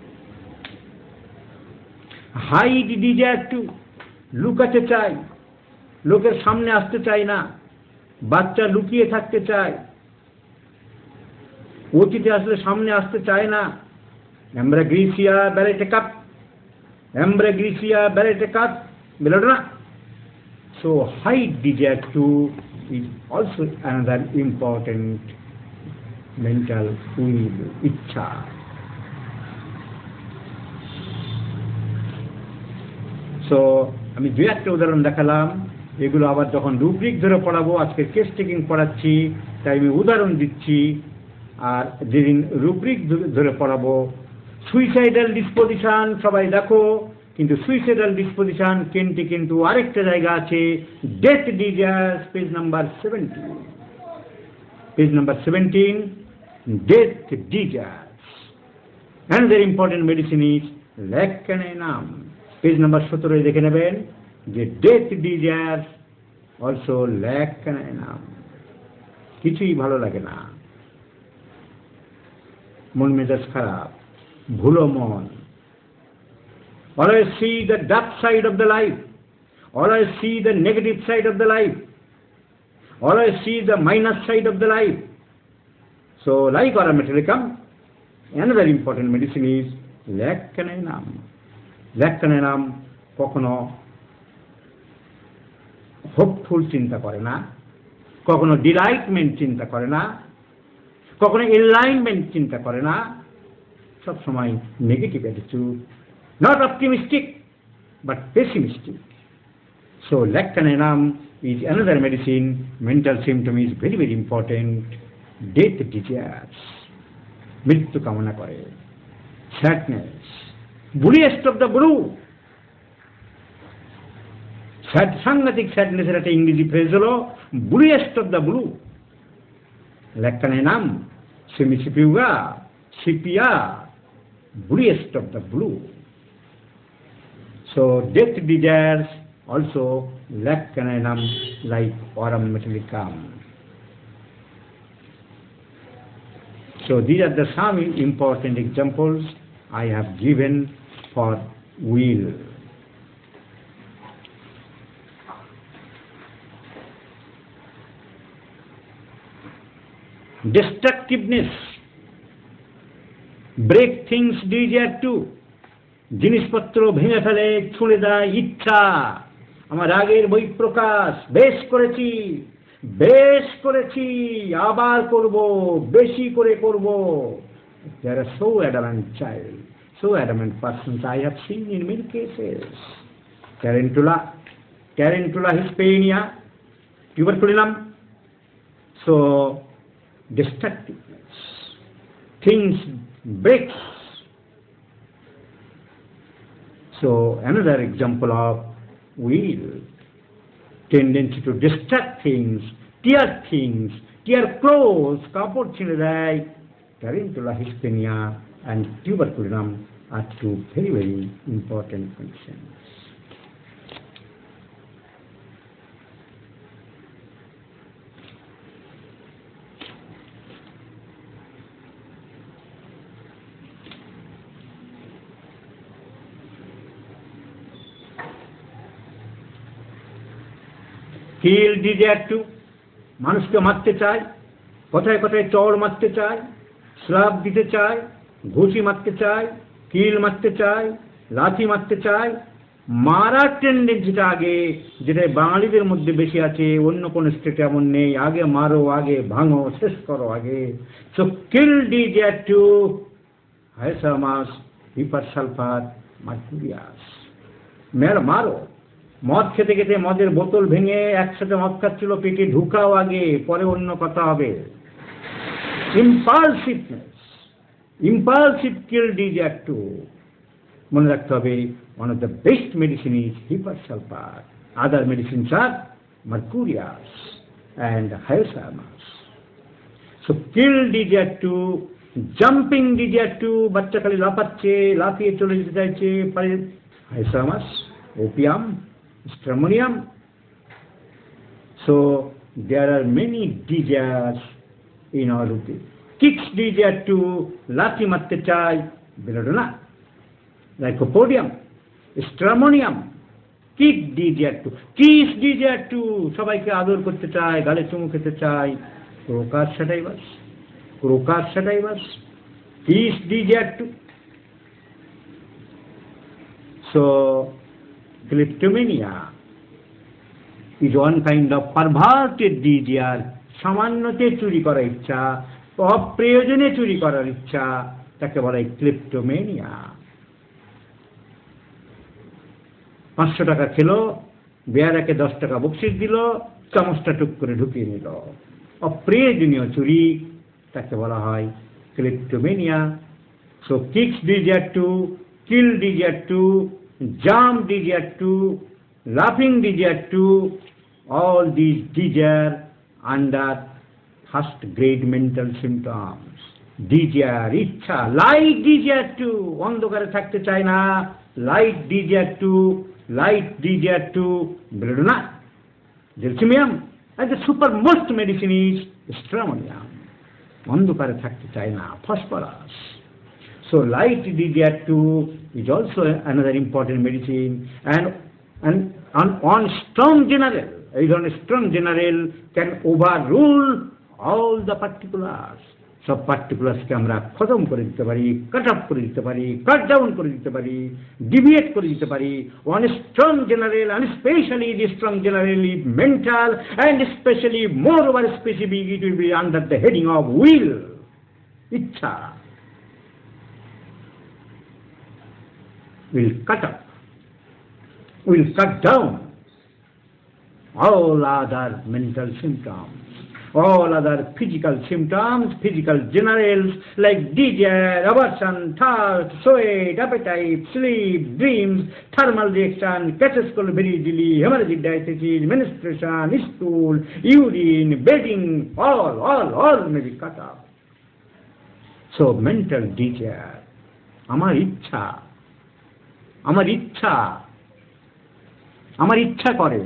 হাইড ডিজায়ার টু, লুকাতে চাই, লোকের সামনে আসতে চাই না, বাচ্চা লুকিয়ে থাকতে চায়, অতীতে আসলে সামনে আসতে চায় না। অ্যামব্রাগ্রিসিয়া ব্যালেটেকাপ, Ambrogenesia Barrettecap, Melodona. So high desire two is also another important mental will, ichha. So আমি দু একটা উদাহরণ দেখালাম, এগুলো আবার যখন রুব্রিক ধরে পড়াবো, আজকে কেস টেকিং পড়াচ্ছি তাই আমি উদাহরণ দিচ্ছি, আর যেদিন রুব্রিক ধরে পড়াবো সুইসাইডাল ডিসপোজিশন সবাই দেখো, কিন্তু সুইসাইডাল ডিসপোজিশন কিন্তু কিন্তু আরেকটা জায়গা আছে, death desires, page number seventeen, page number seventeen, death desires. Another important medicine is lac caninum, page number সতেরোয় দেখে নেবেন যে ডেথ ডিজায়ার্স অলসো লেককেনাম। কিছুই ভালো লাগে না, মন মেজাজ খারাপ, ভুলো মন, always see the dark side of the life, always see the negative side of the life, always see the minus side of the life. So like Aurometricum, another important medicine is leccaninum. leccaninum কখনো hopeful চিন্তা করে না, কখনো ডিলাইটমেন্ট চিন্তা করে না, কখনো এনলাইনমেন্ট চিন্তা করে না, সব সময় negative attitude, not optimistic but pessimistic. So leccaninum is another medicine. Mental symptom is very very important. Death desires, মৃত্যু কামনা করে, sadness, bluest of the blue, sad, সাংঘাতিক sadness এর একটা ইংরেজি ফ্রেজ হলো bluest of the blue. leccaninum, semicipiuga, sepia, bluest of the blue. So death desires also leccaninum like Aurometricum. So these are the some important examples I have given for will. Destructiveness, break things desire too. জিনিসপত্র ভেঙে ফেলে, ছুঁড়ে দেয় ইচ্ছা। আমার রাগের বই প্রকাশ, বেশ করেছি, বেশ করেছি, আবার করব, বেশি করে করব। There are so adamant child, so adamant persons I have seen in many cases. Tarantula, Tarantula hispania, tuberculum. So destructiveness, things break. So another example of will, tendency to destruct things, tear things, tear clothes, kapod chine dey. Tarantula hispania and tuberculum are two very very important conditions. Kill desire to, মানুষকে মারতে চায়, কথায় কথায় চড় মারতে চায়, শ্রাপ দিতে চায়, ঘুষি মারতে চায়, কিল মারতে চায়, লাথি মারতে চায়, মারার টেন্ডেন্সিটা আগে, যেটা বাঙালিদের মধ্যে বেশি আছে, অন্য কোনো স্টেটে এমন নেই। আগে মারো, আগে ভাঙো, শেষ করো আগে। So kill desire to hyoscyamus hepar sulphur mercurius. মের মারো। মদ খেতে খেতে মদের বোতল ভেঙে একসাথে মদ খাচ্ছিল, পেটে ঢুকাও আগে, পরে অন্য কথা হবে। Impulsiveness, impulsive kill desire to. মনে রাখতে হবে, one of the best medicine is hipersulfar. Other medicines are mercurius and hyoscyamus. So kill D G R two, jumping D G R two, বাচ্চা খালি লাফাচ্ছে, লাফিয়ে চলে যেতে চাইছে, hyoscyamus, opium, stramonium. So there are many D G Rs in our routine. Kicks D G R two, লাথি মারতে চায়, belladonna, lycopodium, stramonium, kick desire to, kiss desire to, সবাইকে আদর করতে চায়, গালে চুমু খেতে চায়, crocus sativus, crocus sativus, kiss desire to. So kleptomania is one kind of perverted desire. সামান্যতে চুরি করার ইচ্ছা, অপ্রয়োজনে চুরি করার ইচ্ছা, তাকে বলা হয় ক্লিপ্টোমেনিয়া। পাঁচশো টাকা খেলো, বেয়ারাকে দশ টাকা বকশিস দিল, চামচটা টুক করে ঢুকিয়ে নিল। অপ্রয়োজনীয় চুরি, তাকে বলা হয় kleptomania. So kicks desire to, kill desire to, jump desire to, লাফিং desire to, all this desire under first grade mental symptoms. Desire ইচ্ছা, লাইট ডিজিআর টু, অন্ধকারে থাকতে চায় না, light desire to, light D G R two, belladonna, delphinium, and the supermost medicine is stramonium. অন্ধকারে থাকতে চায় না, phosphorus. So light D G R two is also another important medicine, and and on, on strong general, on strong general can overrule all the particulars. সব পার্টিকুলার্সকে আমরা খতম করে দিতে পারি, কাট আপ করে দিতে পারি, কাট ডাউন করে দিতে পারি, ডিভিয়েট করে দিতে পারি। One strong general, and especially the strong generally mental, and especially moreover specific, it will be under the heading of will, ইচ্ছা। will cut up, will cut down all other mental symptoms, all other physical symptoms, physical generals like desire, aversion, thirst, sweat, appetite, sleep, dreams, thermal reaction, catechol very easily, hemorrhagic diathesis, menstruation, stool, urine, bedding, all, all, all may be cut off. So mental desire, আমার ইচ্ছা, আমার ইচ্ছা, আমার ইচ্ছা করে।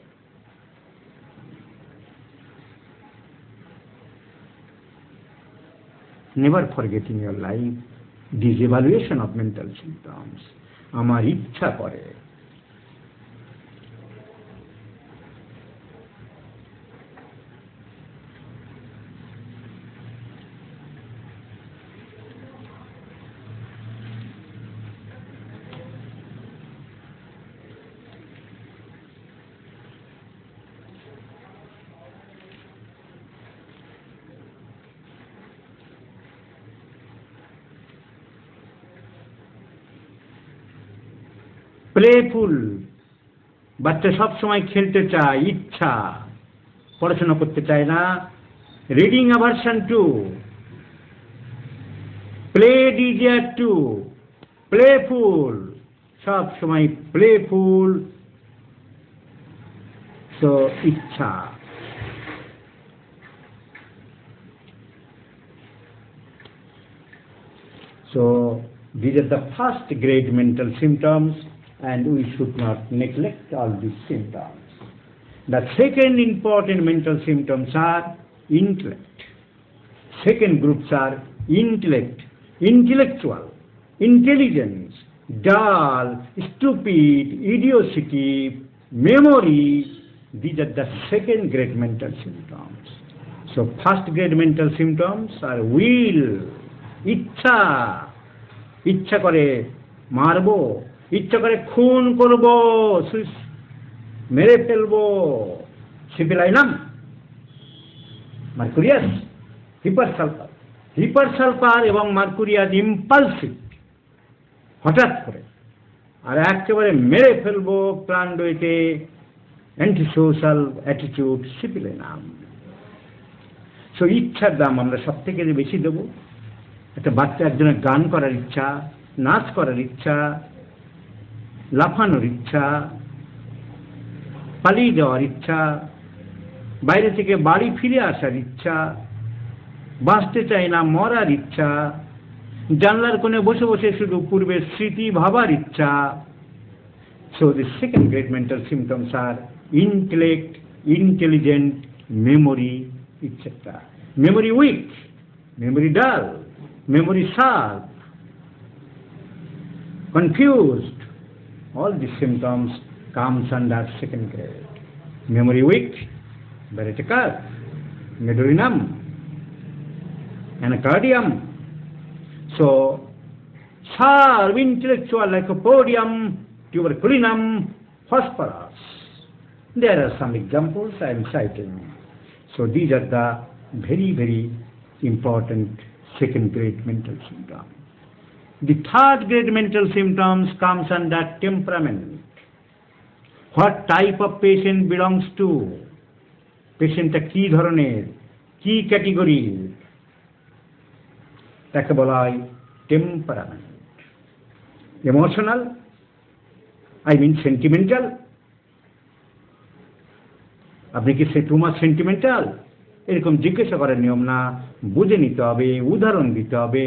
Never forget in your life this evaluation of mental symptoms. আমার ইচ্ছা করে। প্লেফুল, বাচ্চা সব সময় খেলতে চায়, ইচ্ছা, পড়াশোনা করতে চায় না। Reading aversion to, play desire to, playful, সব সময় প্লেফুল। সো ইচ্ছা। So these are the first grade mental symptoms, and we should not neglect all these symptoms. The second important mental symptoms are intellect. Second groups are intellect, intellectual, intelligence, dull, stupid, idiocy, memory. These are the second grade mental symptoms. So first grade mental symptoms are will, ইচ্ছা, ইচ্ছা করে মারবো, ইচ্ছা করে খুন করব, মেরে ফেলবো, সিপিলাইনাম, মার্কুরিয়াস, হিপারসালফার। হিপারসালফার এবং মার্কুরিয়াস ইম্পালসিভ, হঠাৎ করে, আর একেবারে মেরে ফেলবো প্ল্যান রয়েছে অ্যান্টিসোশ্যাল অ্যাটিটিউড, সিপিলাইনাম। সো ইচ্ছার দাম আমরা সব থেকে বেশি দেবো। একটা বাচ্চা একজনের গান করার ইচ্ছা, নাচ করার ইচ্ছা, লাফানোর ইচ্ছা, পালিয়ে যাওয়ার ইচ্ছা, বাইরে থেকে বাড়ি ফিরে আসার ইচ্ছা, বাঁচতে চাই না মরার ইচ্ছা, জানলার কোণে বসে বসে শুধু পূর্বের স্মৃতি ভাবার ইচ্ছা। So the second great mental symptoms are intellect, intelligent, memory, etcetera. Memory weak, memory dull, memory sharp, confused. All these symptoms comes under second grade. Memory weak, bradycardia, medullary numb, anacardium. So, sharp, intellectual, lycopodium, tuberculinum, phosphorus. There are some examples I am citing. So, these are the very, very important second grade mental symptoms. The third grade mental symptoms comes under temperament. What type of patient belongs to? Patient কি ধরনের, কি category, তাকে বলা হয় temperament. Emotional, I mean sentimental. আপনি কি সে too much sentimental? এরকম জিজ্ঞাসা করার নিয়ম না, বুঝে নিতে হবে, উদাহরণ দিতে হবে,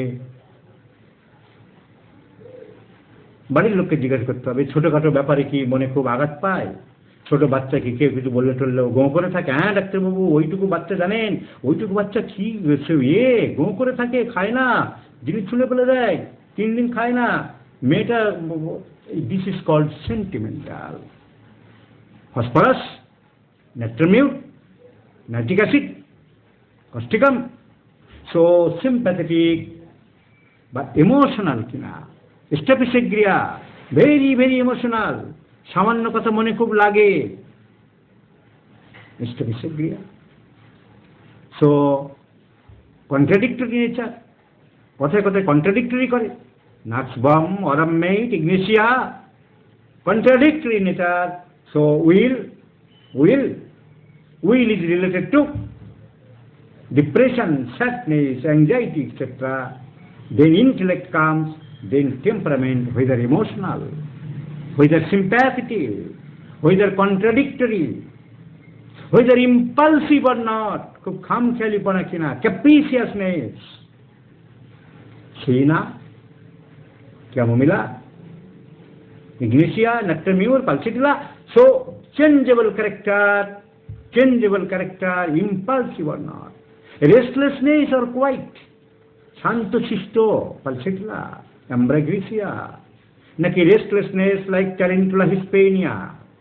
বাড়ির লোককে জিজ্ঞাসা করতে হবে। ছোটখাটো ব্যাপারে কি মনে খুব আঘাত পায়? ছোট বাচ্চাকে কেউ কিছু বললে টললেও গোঁ করে থাকে, হ্যাঁ ডাক্তারবাবু ওইটুকু বাচ্চা জানেন, ওইটুকু বাচ্চা কি ইয়ে গোঁ করে থাকে, খায় না, জিনিস ছুঁড়ে ফেলে দেয়, তিন দিন খায় না, মেয়েটা। This is called sentimental. Phosphorus, natrum mur, nitric acid, causticum. So sympathetic বা ইমোশনাল কিনা, স্টেপিসেগ্রিয়া, ভেরি ভেরি ইমোশনাল, সামান্য কথা মনে খুব লাগে, স্টেপিসেগ্রিয়া। সো কন্ট্রাডিক্টরি নেচার, কথায় কথায় কন্ট্রাডিক্টরি করে, nux vom, aurum met, ignatia, contradictory nature. So will, will, will is related to depression, sadness, anxiety, et cetera. Then intellect comes, then temperament, whether emotional, whether sympathetic, whether contradictory, whether impulsive or not, খুব খামখেয়ালিপনা কিনা, capriciousness, সেই না কেমন মিলা, ignesia, nocturmure, pulsatilla. So changeable character, changeable character, impulsive or not, restlessness or quiet, shantoshisto, pulsatilla, ambragrisia, naki restlessness like tarantula hispania,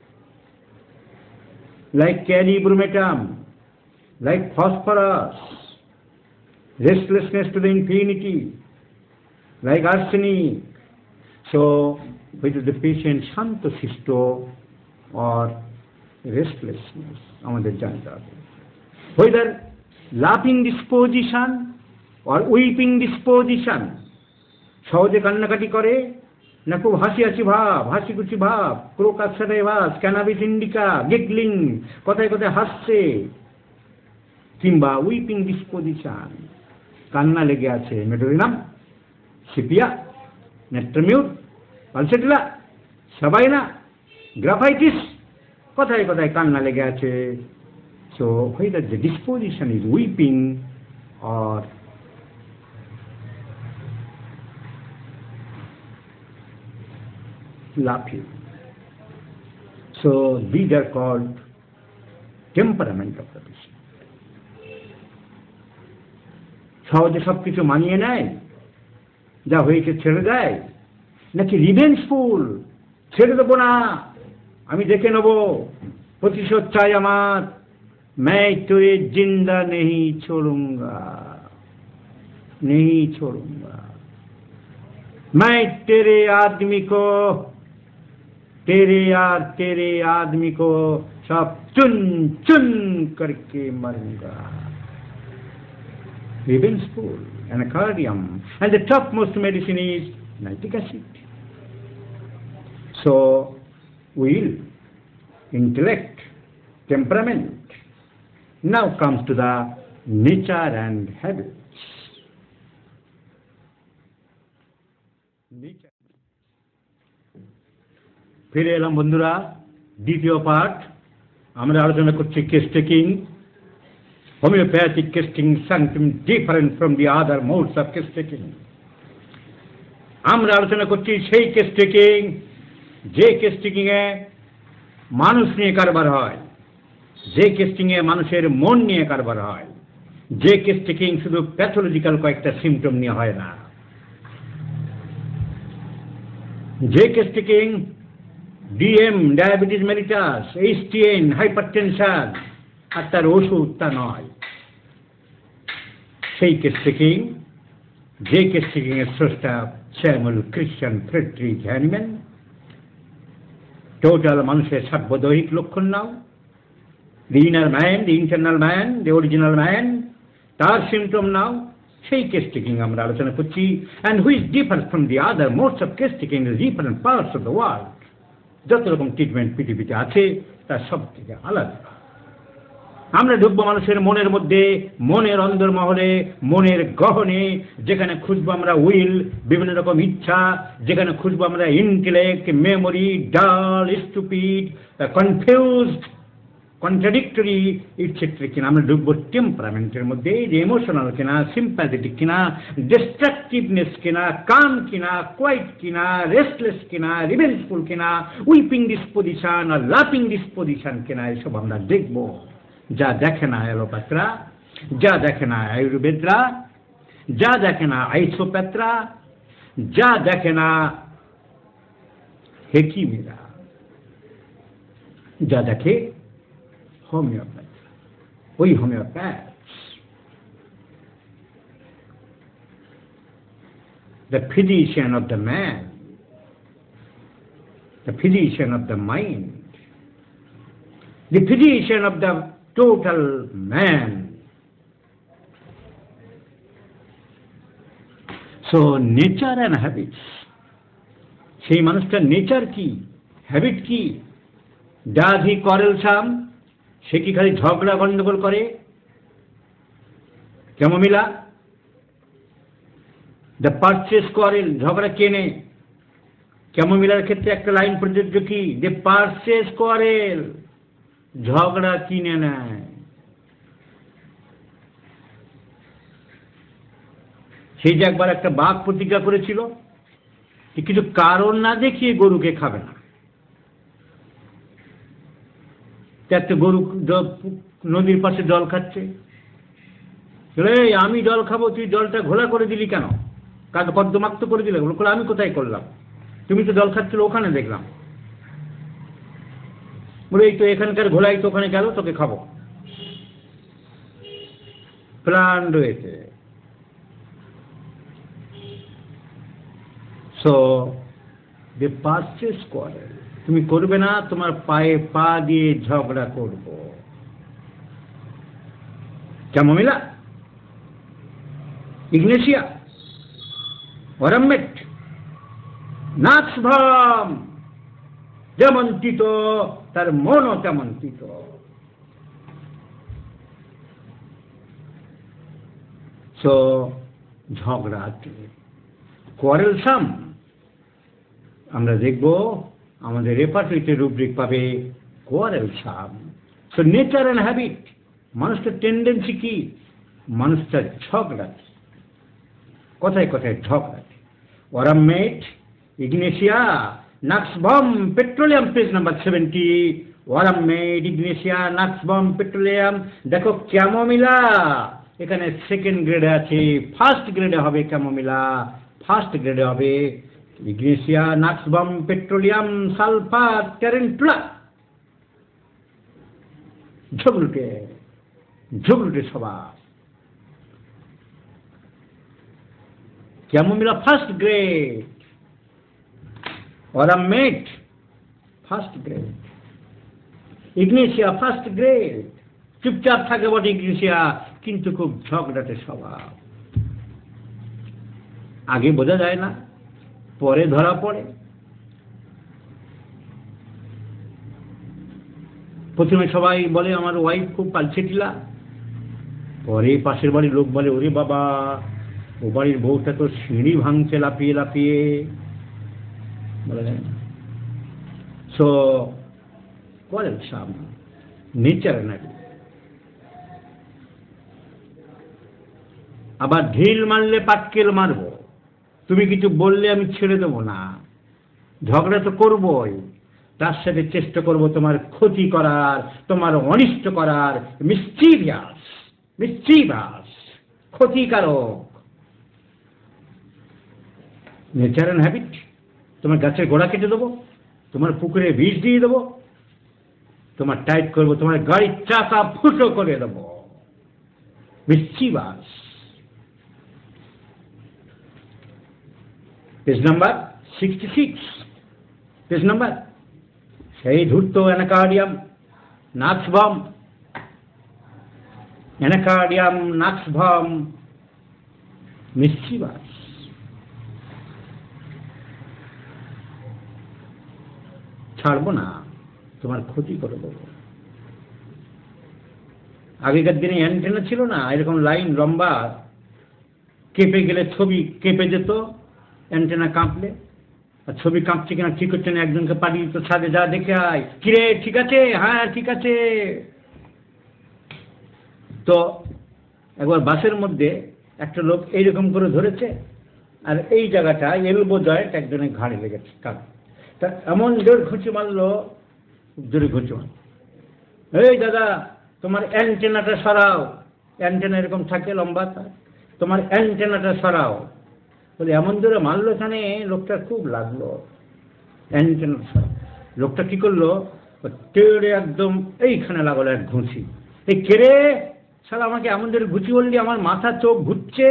like calibrumetum, like phosphorus, restlessness to the infinity, like arsenic. So whether the patient shantoshisto or restlessness, আমাদের জানতে হবে। whether laughing disposition or weeping disposition, সহজে কান্নাকাটি করে না খুব হাসি হাসি ভাব, হাসি খুশি ভাব, ক্রোকাসেরেভাস, ক্যানাবিস ইন্ডিকা, গিগলিং, কথায় কথায় হাসছে, কিংবা উইপিং ডিসপোজিশন, কান্না লেগে আছে, medorrhinum, sepia, natrum mur, pulsatilla, sabina, graphites, কথায় কথায় কান্না লেগে আছে। So whether the disposition is weeping or laughing. So these are called temperament of the patient. সহজে সব কিছু মানিয়ে নেয়, যা হয়েছে ছেড়ে দেয়, নাকি রিভেঞ্জফুল, ছেড়ে দেবো না, আমি দেখে নেব, প্রতিশোধ চাই আমার, मैं तुझे जिंदा नहीं छोड़ूंगा, नहीं छोड़ूंगा, मैं तेरे आदमी को तेरे यार तेरे आदमी को सब चुन चुन करके मरूंगा. Revengeful, anacardium, and the topmost medicine is nitric acid. So, will, intellect, temperament. Now comes to the nature and habits. Nature. ফিরে এলাম বন্ধুরা, দ্বিতীয় পাঠ. আমরা আলোচনা করছি case taking. Homoeopathic case taking something different from the other modes of case taking. আমরা আলোচনা করছি সেই কেস টেকিং যে কেস টেকিং এ মানুষ নিয়ে কারবার হয়, যে কেস টেকিং এ মানুষের মন নিয়ে কারবার হয়, যে কেস টেকিং শুধু প্যাথোলজিক্যাল কয়েকটা সিমটম নিয়ে হয় না, যে case taking DM, diabetes mellitus, HTN, hypertension আর তার ওষুধ তা নয়. সেই কেস টেকিং যে কেস টেকিং এর স্রষ্টা Samuel Christian Frederick Hahnemann. Total মানুষের সার্বদৈহিক লক্ষণ নাও, the inner man, the internal man, the original man, তার সিমটম নাও. সেই কেস টেকিং আমরা আলোচনা করছি. And which differ from the other modes of case taking in different parts of the world. যত রকম ট্রিটমেন্ট পৃথিবীতে আছে তার সব থেকে আলাদা. আমরা ঢুকবো মানুষের মনের মধ্যে, মনের অন্দরমহলে, মনের গহনে, যেখানে খুঁজবো আমরা উইল, বিভিন্ন রকম ইচ্ছা, যেখানে খুঁজবো আমরা intellect, memory, dull, stupid, confused, contradictory etcetera কিনা. আমরা ঢুকবো টেম্পারামেন্টের মধ্যে, যে ইমোশনাল কিনা, সিম্প্যাথেটিক কিনা, ডিস্ট্রাকটিভনেস কিনা, কাম কিনা, কোয়াইট কিনা, রেস্টলেস কিনা, রিভেঞ্জফুল কিনা, উইপিং ডিসপোজিশন আর লাফিং ডিসপোজিশন কিনা, এসব আমরা দেখবো. যা দেখে না অ্যালোপ্যাথরা, যা দেখে না আয়ুর্বেদরা, যা দেখে না আইসোপ্যাথরা, যা দেখে না হেকিমিরা, যা দেখে হোমিওপ্যাথ. ওই homoeopath the physician of the man, the physician of the mind, the physician of the total man. So nature and habits. সেই মানুষটার নেচার কি, হ্যাবিট কি? Does he quarrelsome? সে কি খালি ঝগড়া গন্ডগোল করে? ক্যামোমিলা, দ্য পারচেস কোয়ারেল, ঝগড়া কেনে. ক্যামোমিলার ক্ষেত্রে একটা লাইন প্রযোজ্য কি, দ্য পারচেস কোয়ারেল, ঝগড়া কিনে নেয়. সেই যে একবার একটা বাঘ প্রতিজ্ঞা করেছিল কিছু কারণ না দেখিয়ে গরুকে খাবে না. একটা গরু নদীর পাশে জল খাচ্ছে, আমি জল খাবো, তুই জলটা ঘোলা করে দিলি কেন, কাকে কর্দমাক্ত করে দিলে? আমি কোথায় করলাম, তুমি তো জল খাচ্ছিল ওখানে দেখলাম. বলে এই তো এখানকার ঘোলাই তো ওখানে গেল, তোকে খাবো. প্ল্যান রয়েছে. সো দে পারচেস কোয়ারেল, তুমি করবে না, তোমার পায়ে পা দিয়ে ঝগড়া করব. ক্যামোমিলা, ইগনেশিয়া, ওরামেট, নাক্সভাম, যেমন তিত তার মনও তেমন তিত. সো ঝগড়া কোয়ারেলসাম আমরা দেখব আমাদের রেপার্টরিতে রুব্রিক পাবে quarrelsome. So nature and habit, মানুষটার টেন্ডেন্সি কি, মানুষটার ঝগড়াটি, কথায় কথায় ঝগড়াটি. Aurum met, ignatia, nux vom, petroleum, page number seventy. Aurum met, ignatia, nux vom, petroleum. দেখো ক্যামোমিলা এখানে সেকেন্ড গ্রেডে আছে, ফার্স্ট গ্রেডে হবে ক্যামোমিলা, ফার্স্ট গ্রেডে হবে ignatia, nux vom, petroleum, sulphur, tarentula. ঝগড়ুটে ঝগড়ুটে স্বভাব. Chamomilla first grade. Aurum met first grade, ignatia first grade, চুপচাপ থাকে বটে ইগনেশিয়া, কিন্তু খুব ঝগড়াটে স্বভাব। আগে বোঝা যায় না, পরে ধরা পড়ে। প্রথমে সবাই বলে আমার ওয়াইফ খুব পালছেটিলা, পরে পাশের বাড়ির লোক বলে ওরে বাবা, ও বাড়ির বউটা তো সিঁড়ি ভাঙছে লাফিয়ে লাফিয়ে, বলা যায় না। সো quarrelsome, নেচার নাকি। আবার ঢিল মারলে পাটকেল মারবো, তুমি কিছু বললে আমি ছেড়ে দেবো না, ঝগড়া তো করবোই, তার সাথে চেষ্টা করবো তোমার ক্ষতি করার, তোমার অনিষ্ট করার, মিসচিভিয়াস মিসচিভিয়াস ক্ষতিকারক। Nature and habit. তোমার গাছের গোড়া কেটে দেবো, তোমার পুকুরে বিষ দিয়ে দেবো, তোমার টাইট করবো, তোমার গাড়ির চাকা ফুটো করে দেবো। Mischievous. Page number sixty six, page number. সেই ধূর্ত anacardium nux vom, anacardium nux vom mischievous. ছাড়বো না, তোমার ক্ষতি করে দেবো। আগেকার দিনে অ্যান্টেনা ছিল না, এরকম লাইন লম্বা, কেঁপে গেলে ছবি কেঁপে যেত, অ্যান্টেনা কাঁপলে। আর ছবি কাঁপছে কিনা ঠিক হচ্ছে না, একজনকে পাঠিয়ে দিত ছাদে, যা দেখে আয়, কিরে ঠিক আছে, হ্যাঁ ঠিক আছে। তো একবার বাসের মধ্যে একটা লোক এইরকম করে ধরেছে, আর এই জায়গাটা এলবো জয়েন্ট একজনের ঘাড়ে লেগেছে, কার তা এমন জোর ঘুচি মারলো, জোরে ঘুচি মারল, এই দাদা তোমার অ্যান্টেনাটা সরাও, অ্যান্টেনা এরকম থাকে লম্বা, তোমার অ্যান্টেনাটা সরাও। বলে এমন জোরে মারলো, এখানে লোকটা খুব লাগলো। অ্যান্টেনা সরাও। লোকটা কি করলো, টেড়ে একদম এইখানে লাগলো এক ঘুষি। এই কেড়ে সারা আমাকে এমন জোরে ঘুচি বললি, আমার মাথা চোখ ঘুরছে।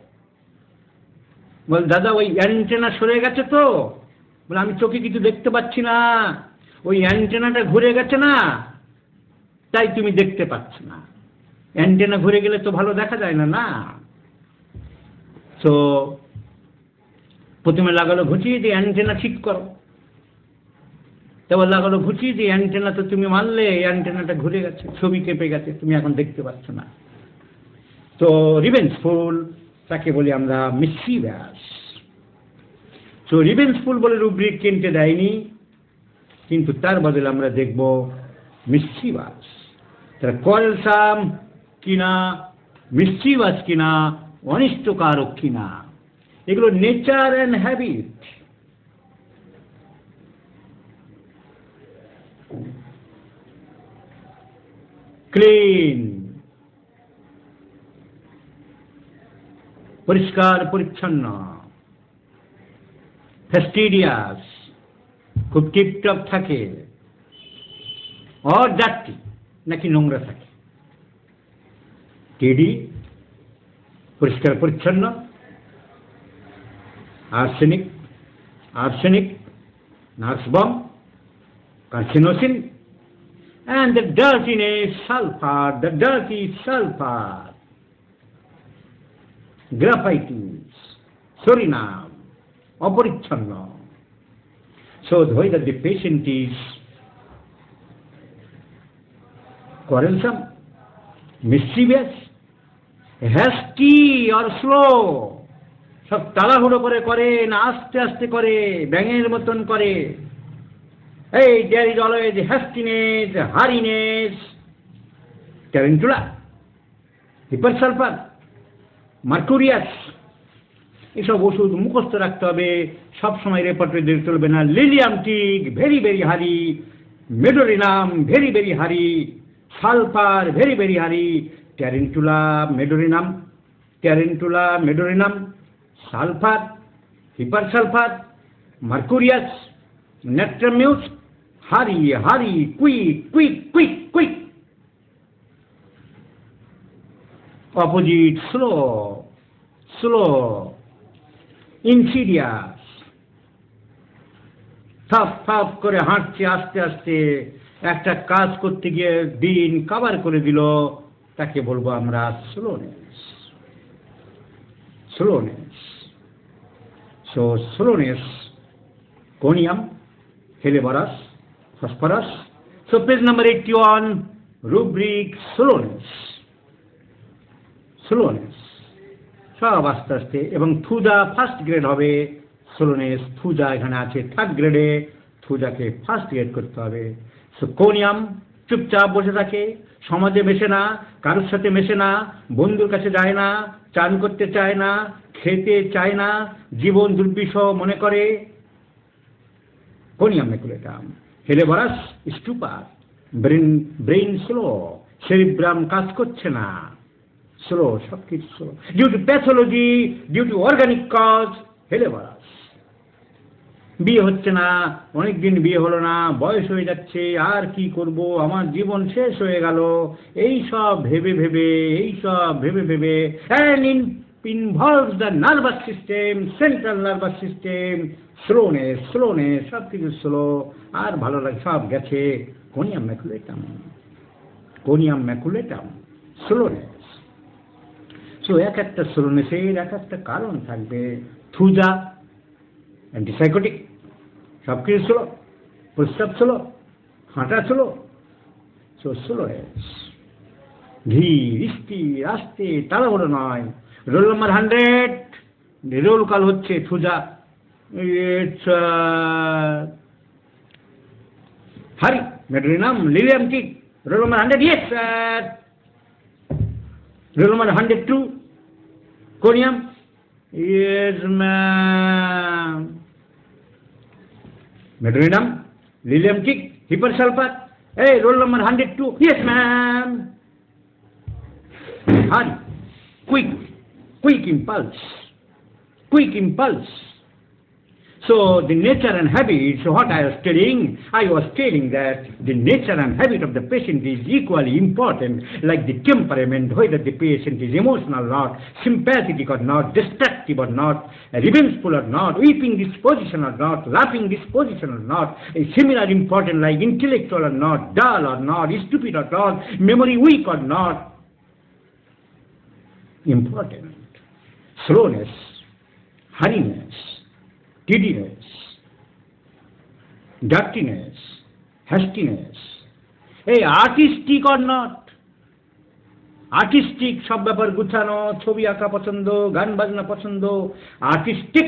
বল দাদা ওই অ্যান্টেনা সরে গেছে তো। বলে আমি চোখে কিছু দেখতে পাচ্ছি না, ওই অ্যান্টেনাটা ঘুরে গেছে না, তাই তুমি দেখতে পাচ্ছ না। অ্যান্টেনা ঘুরে গেলে তো ভালো দেখা যায় না না। তো প্রথমে লাগালো ঘুচি দিয়ে অ্যান্টেনা ঠিক করো, তারপর লাগালো ঘুচি দিয়ে অ্যান্টেনা তো তুমি মারলে, অ্যান্টেনাটা ঘুরে গেছে, ছবি কেঁপে গেছে, তুমি এখন দেখতে পাচ্ছ না। তো রিভেঞ্জফুল তাকে বলি আমরা মিসচিভিয়াস। তো রিভেঞ্জফুল বলে রুব্রিক কিনতে দেয়নি, কিন্তু তার বদলে আমরা দেখব মিসচিভিয়াস। তারা quarrelsome কিনা, মিসচিভিয়াস কিনা, অনিষ্টকারক কিনা, এগুলো নেচার অ্যান্ড হ্যাবিট। ক্লিন, পরিষ্কার পরিচ্ছন্ন, ফেস্টিডিয়াস, খুব টিপটপ থাকে, অর ডার্টি নাকি নোংরা থাকে। টেডি পরিষ্কার পরিচ্ছন্ন, arsenic arsenic nux vom, carcinosin, and the dirtiness sulfur, the dirty sulfur, graphitis, Suriname, অপরিচ্ছন্ন। So whether the patient is quarrelsome, mischievous, hasty or slow, সব তাড়াহুড়ো করে করে না আস্তে আস্তে করে, ব্যাঙের মতন করে। এই there is always hastiness, hurriness, tarantula, hypersulfur, mercurius, এসব ওষুধ মুখস্থ রাখতে হবে, সবসময় রেপার্টরি দিতে চলবে না। Lilium tig very very hurry, medorrhinum very very hurry, sulphur very very hurry, tarentula medorrhinum, tarentula medorrhinum, sulphur, hepar sulphur, mercurius, natrum mur, hurry hurry, quick quick quick quick. Opposite slow slow, insidious, ফাপ ফাপ করে হাঁটছে আস্তে আস্তে, একটা কাজ করতে গিয়ে দিন কভার করে দিল, তাকে বলবো আমরা slowness. Slowness. So slowness, conium, helleborus, phosphorus. So page number eighty one, rubric slowness. Slowness সব আস্তে আস্তে, এবং থুজা ফার্স্ট গ্রেড হবে। স্লোনেস থুজা এখানে আছে থার্ড গ্রেডে, থুজাকে ফার্স্ট গ্রেড করতে হবে। সো কোনিয়াম চুপচাপ বসে থাকে, সমাজে মেশে না, কারোর সাথে মেশে না, বন্ধুর কাছে যায় না, চান করতে চায় না, খেতে চায় না, জীবন দুর্বিষহ মনে করে। Conium maculatum. Helleborus stupor, brain brain slow, cerebrum কাজ করছে না, স্লো, সব কিছু slow, due to pathology, due to organic cause. Helleborus. বিয়ে হচ্ছে না, অনেকদিন বিয়ে হলো না, বয়স হয়ে যাচ্ছে, আর কি করব, আমার জীবন শেষ হয়ে গেল, এই সব ভেবে ভেবে এই সব ভেবে ভেবে and in involves the nervous system, central nervous system. Slowness, slowness, সব কিছু স্লো, আর ভালো লাগে, সব গেছে। Conium maculatum. Conium maculatum, slowness. So এক একটা স্লোনেসের এক একটা কারণ থাকবে। থুজা অ্যান্টিসাইকোটিক, সব কিছু ছিল, প্রস্রাব ছিল, হাঁটা ছিল। So slowness. ধীর স্থির আস্তে, তাড়াহুড়ো নয়। Roll number hundred, roll call হচ্ছে thuja. It's hurry medorrhinum lilium tig. Roll number hundred, yes sir. Roll number hundred two, conium, yes ma'am. Medorrhinum, lilium tig, hepar sulphur. Hey, roll number one hundred two. Yes, ma'am. Hurry. Quick. Quick impulse. Quick impulse. So, the nature and habits, what I was telling, I was telling that the nature and habit of the patient is equally important, like the temperament, whether the patient is emotional or not, sympathetic or not, destructive or not, revengeful or not, weeping disposition or not, laughing disposition or not, is similar important like intellectual or not, dull or not, stupid or not, memory weak or not. Important. Slowness, hurriness, giddiness, dirtiness, hastiness. Hey, artistic or not? Artistic সব ব্যাপার গুছানো, ছবি আঁকা পছন্দ, গান বাজনা পছন্দ, artistic.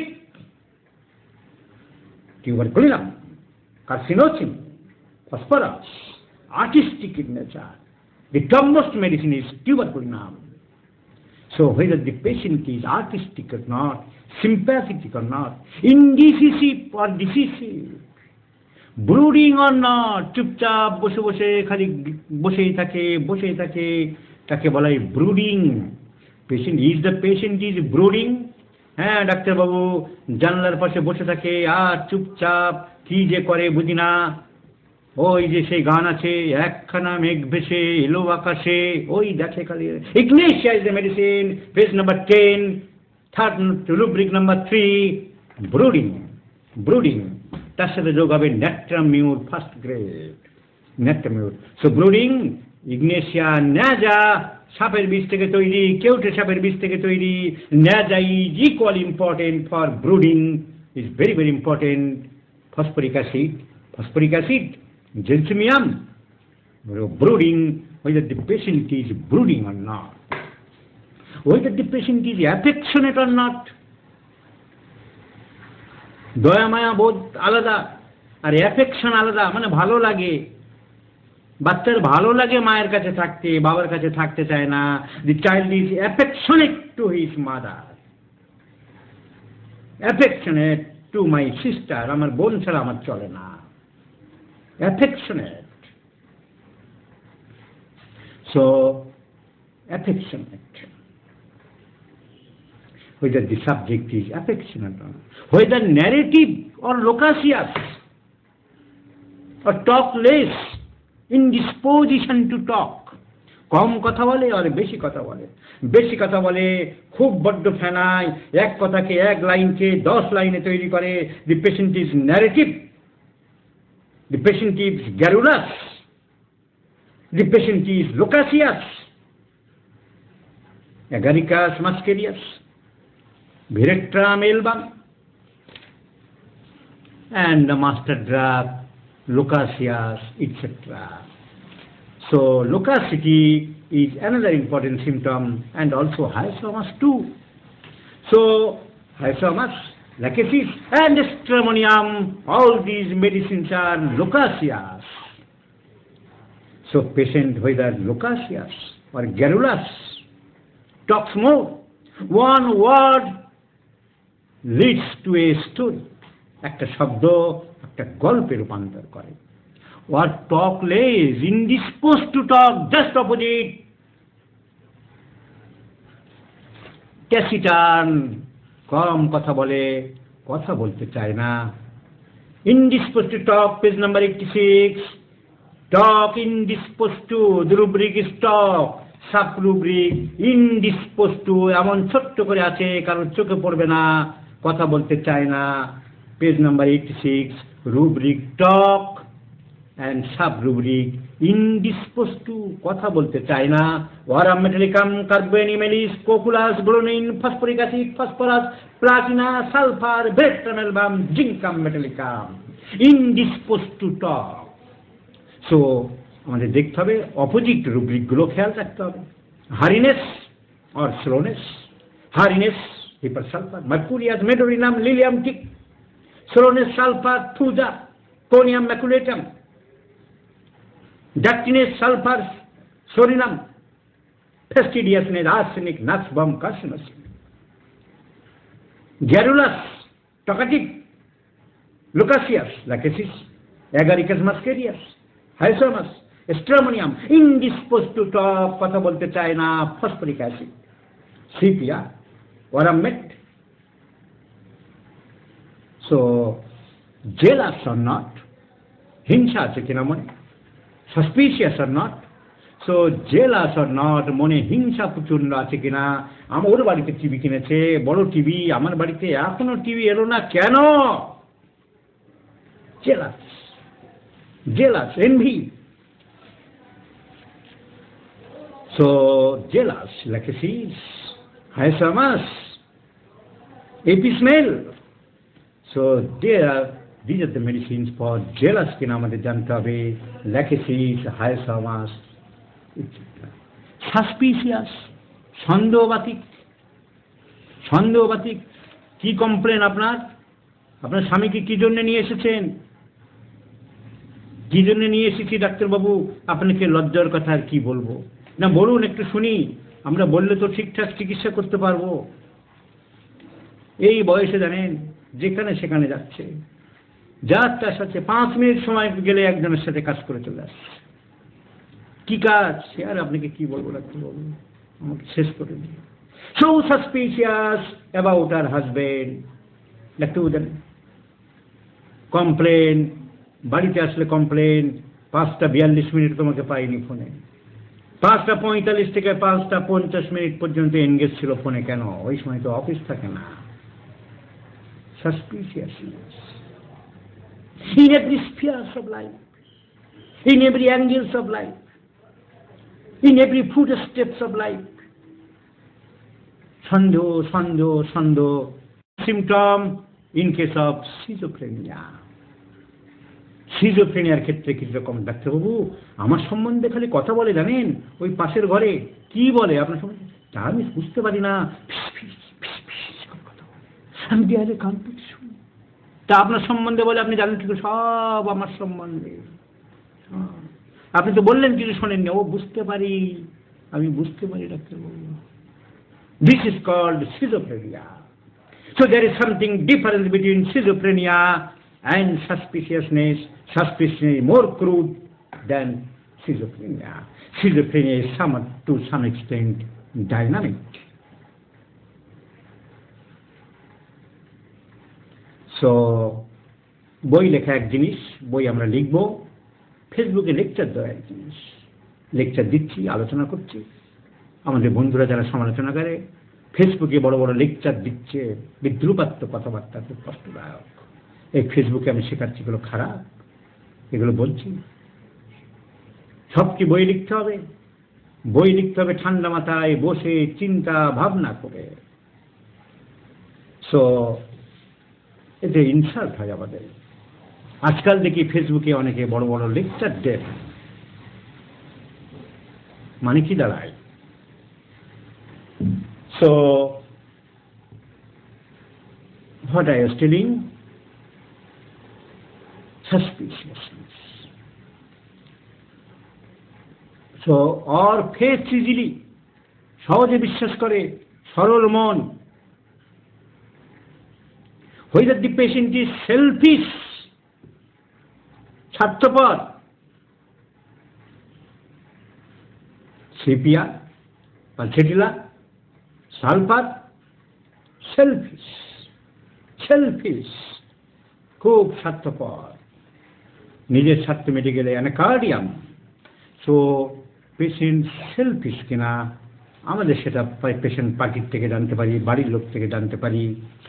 Tuberculinum, carcinosin, phosphorus, artistic in nature. The topmost medicine is tuberculinum. So whether the patient is artistic or not, sympathetic or not, indecisive or decisive, brooding or not, চুপচাপ বসে বসে খালি বসেই থাকে বসেই থাকে, তাকে বলা হয় brooding. Patient is the patient is brooding. হ্যাঁ, ডাক্তারবাবু জানলার পাশে বসে থাকে আর চুপচাপ কি যে করে বুঝি না। ওই যে সেই গান আছে, একখানা মেঘ ভেসে এলো আকাশে, ওই দেখে খালি। Ignatia is the medicine, page number ten, third rubric number three, brooding. Brooding, তার সাথে যোগ হবে natrum mur first grade, natrum mur. So brooding, ignatia, naja সাপের বীজ থেকে তৈরি, কেউটে সাপের বীজ থেকে তৈরি। Naja is equally important for brooding, is very very important. Phosphoric acid, phosphoric acid, gelsemium, brooding, whether the patient is brooding or not, whether the patient is affectionate or not. দয়া মায়া বোধ আলাদা আর অ্যাফেকশন আলাদা, মানে ভালো লাগে, বাচ্চার ভালো লাগে মায়ের কাছে থাকতে, বাবার কাছে থাকতে চায় না। The child is affectionate to his mother, affectionate to my sister, আমার বোন ছাড়া আমার চলে না। Affectionate. So, affectionate. Whether the subject is affectionate or not. Whether narrative or loquacious, or talk less, indisposition to talk. কম কথা বলে আর বেশি কথা বলে, বেশি কথা বলে, খুব বড্ড ফেনায়, এক কথাকে এক লাইনকে দশ লাইনে তৈরি করে। The patient is narrative, The patient is garrulous. The patient is loquacious. Agaricus muscarius. Virectram album. And the master drug, loquacious, et cetera. So loquacity is another important symptom, and also hyosomas too. So hyosomas, lachesis, and stramonium, all these medicines are loquacious. So patient, whether loquacious or garrulous, talks more. One word leads to a story. একটা শব্দ একটা গল্পে রূপান্তর করে। Or talk less, indisposed to talk, just opposite. Taciturn, কম কথা বলে, কথা বলতে চায় না। Indisposed to talk, page number eighty-six. Talk, indisposed to, the rubric is talk, sub rubric, indisposed to, এমন ছোট্ট করে আছে কারণ চোখে পড়বে না, কথা বলতে চায় না। Page number eighty-six, rubric talk and sub-rubric indisposed to, কথা বলতে চায় না। Aurum metallicum, carbonimelis, cocculus, bromine, phosphoric acid, phosphorus, platina, sulfur, bertram album, zincum metallicum, indisposed to talk. So আমাদের দেখতে হবে অপোজিট রুব্রিক গুলো খেয়াল রাখতে হবে। হারিনেস or slowness, হারিনেস hypersulfur, mercurius, medorinum, lilium tick, slowness, sulfur, thuja, conium maculatum, ductiness, sulfur, sorinum, fastidiousness, arsenic, nutsbum, carcinus, garrulous, talkative, loquacious, lachesis, agaricus muscarius, hyosomas, stramonium, indisposed to talk, কথা বলতে চায় না, phosphoric acid, sepia, aurum met. So jealous or not, হিংসা আছে কিনা মনে, suspicious or not, so jealous or not, মনে হিংসা প্রচন্ড আছে কিনা, আমার ওর বাড়িতে টিভি কিনেছে, বড় টিভি, আমার বাড়িতে এখনো টিভি এলো না কেন, jealous, jealous, envy. So jealous, lachesis, hyosomas, epismel. So there, these are the medicines for jealous কিনা আমাদের জানতে হবে, lachesis, hyosomas, et cetera. Suspicious, সন্দেহবাতিক, সন্দেহবাতিক, কি কমপ্লেন আপনার, আপনার স্বামীকে কি জন্য নিয়ে এসেছেন, কি জন্য নিয়ে এসেছি ডাক্তারবাবু, আপনাকে লজ্জার কথা আর কি বলবো, না বলুন একটু শুনি, আমরা বললে তো ঠিকঠাক চিকিৎসা করতে পারবো। এই বয়সে জানেন যেখানে সেখানে যাচ্ছে, যার তার সাথে পাঁচ মিনিট সময় গেলে একজনের সাথে কাজ করে চলে আসছে। কি কাজ সে আর আপনাকে কি বলবো ডাক্তারবাবু, আমাকে শেষ করে দিল। So suspicious about her husband, ডাক্তারবাবু জানেন, কমপ্লেন, বাড়িতে আসলে কমপ্লেন, পাঁচটা বিয়াল্লিশ মিনিট তোমাকে পাইনি ফোনে, পাঁচটা পঁয়তাল্লিশ থেকে পাঁচটা পঞ্চাশ মিনিট পর্যন্ত এনগেজ ছিল ফোনে, কেন, ওই সময় তো অফিস থাকে না। Suspiciousness in every spheres of life, in every angles of life, in every footsteps of life. Sandho, sandho, sandho. Symptom in case of schizophrenia. Schizophrenia ক্ষেত্রে কি রকম, ডাক্তারবাবু আমার সম্বন্ধে খালি কথা বলে জানেন, ওই পাশের ঘরে কি বলে আপনার সম্বন্ধে, তা আমি বুঝতে পারি না, আমি দেয়ালে কান পিট শুনি, তা আপনার সম্বন্ধে বলে আপনি জানেন কি, সব আমার সম্বন্ধে, আপনি তো বললেন কিছু শোনেননি, ও বুঝতে পারি, আমি বুঝতে পারি ডাক্তারবাবু। This is called schizophrenia. So there is something difference between schizophrenia and suspiciousness. Suspicion is more crude than schizophrenia. Schizophrenia is some, to some extent dynamic. So বই লেখা এক জিনিস, বই আমরা লিখবো, ফেসবুকে লেকচার দেওয়া এক জিনিস, লেকচার দিচ্ছি, আলোচনা করছি, আমাদের বন্ধুরা যারা সমালোচনা করে ফেসবুকে বড় বড় লেকচার দিচ্ছে, বিদ্রুপাত্মক কথাবার্তা, খুব কষ্টদায়ক। এই ফেসবুকে আমি শেখাচ্ছি এগুলো খারাপ, এগুলো বলছি। সব কি বই লিখতে হবে? বই লিখতে হবে ঠান্ডা মাথায় বসে চিন্তা ভাবনা করে। সো এতে ইনসাল্ট হয় আমাদের। আজকাল দেখি ফেসবুকে অনেকে বড় বড় লেকচার দেন, মানে কি দাঁড়ায়? So what I was telling, suspiciousness. So or faith easily, সহজে বিশ্বাস করে, সরল মন। Whether the patient is selfish, স্বার্থপর, sepia pulsatilla sulphur, selfish selfish খুব স্বার্থপর, নিজের স্বার্থ মেটে গেলে অ্যানাকার্ডিয়াম। সো পেশেন্ট সেলফিশ কিনা আমাদের সেটা পেশেন্ট পার্টির থেকে জানতে পারি, বাড়ির লোক থেকে জানতে পারি।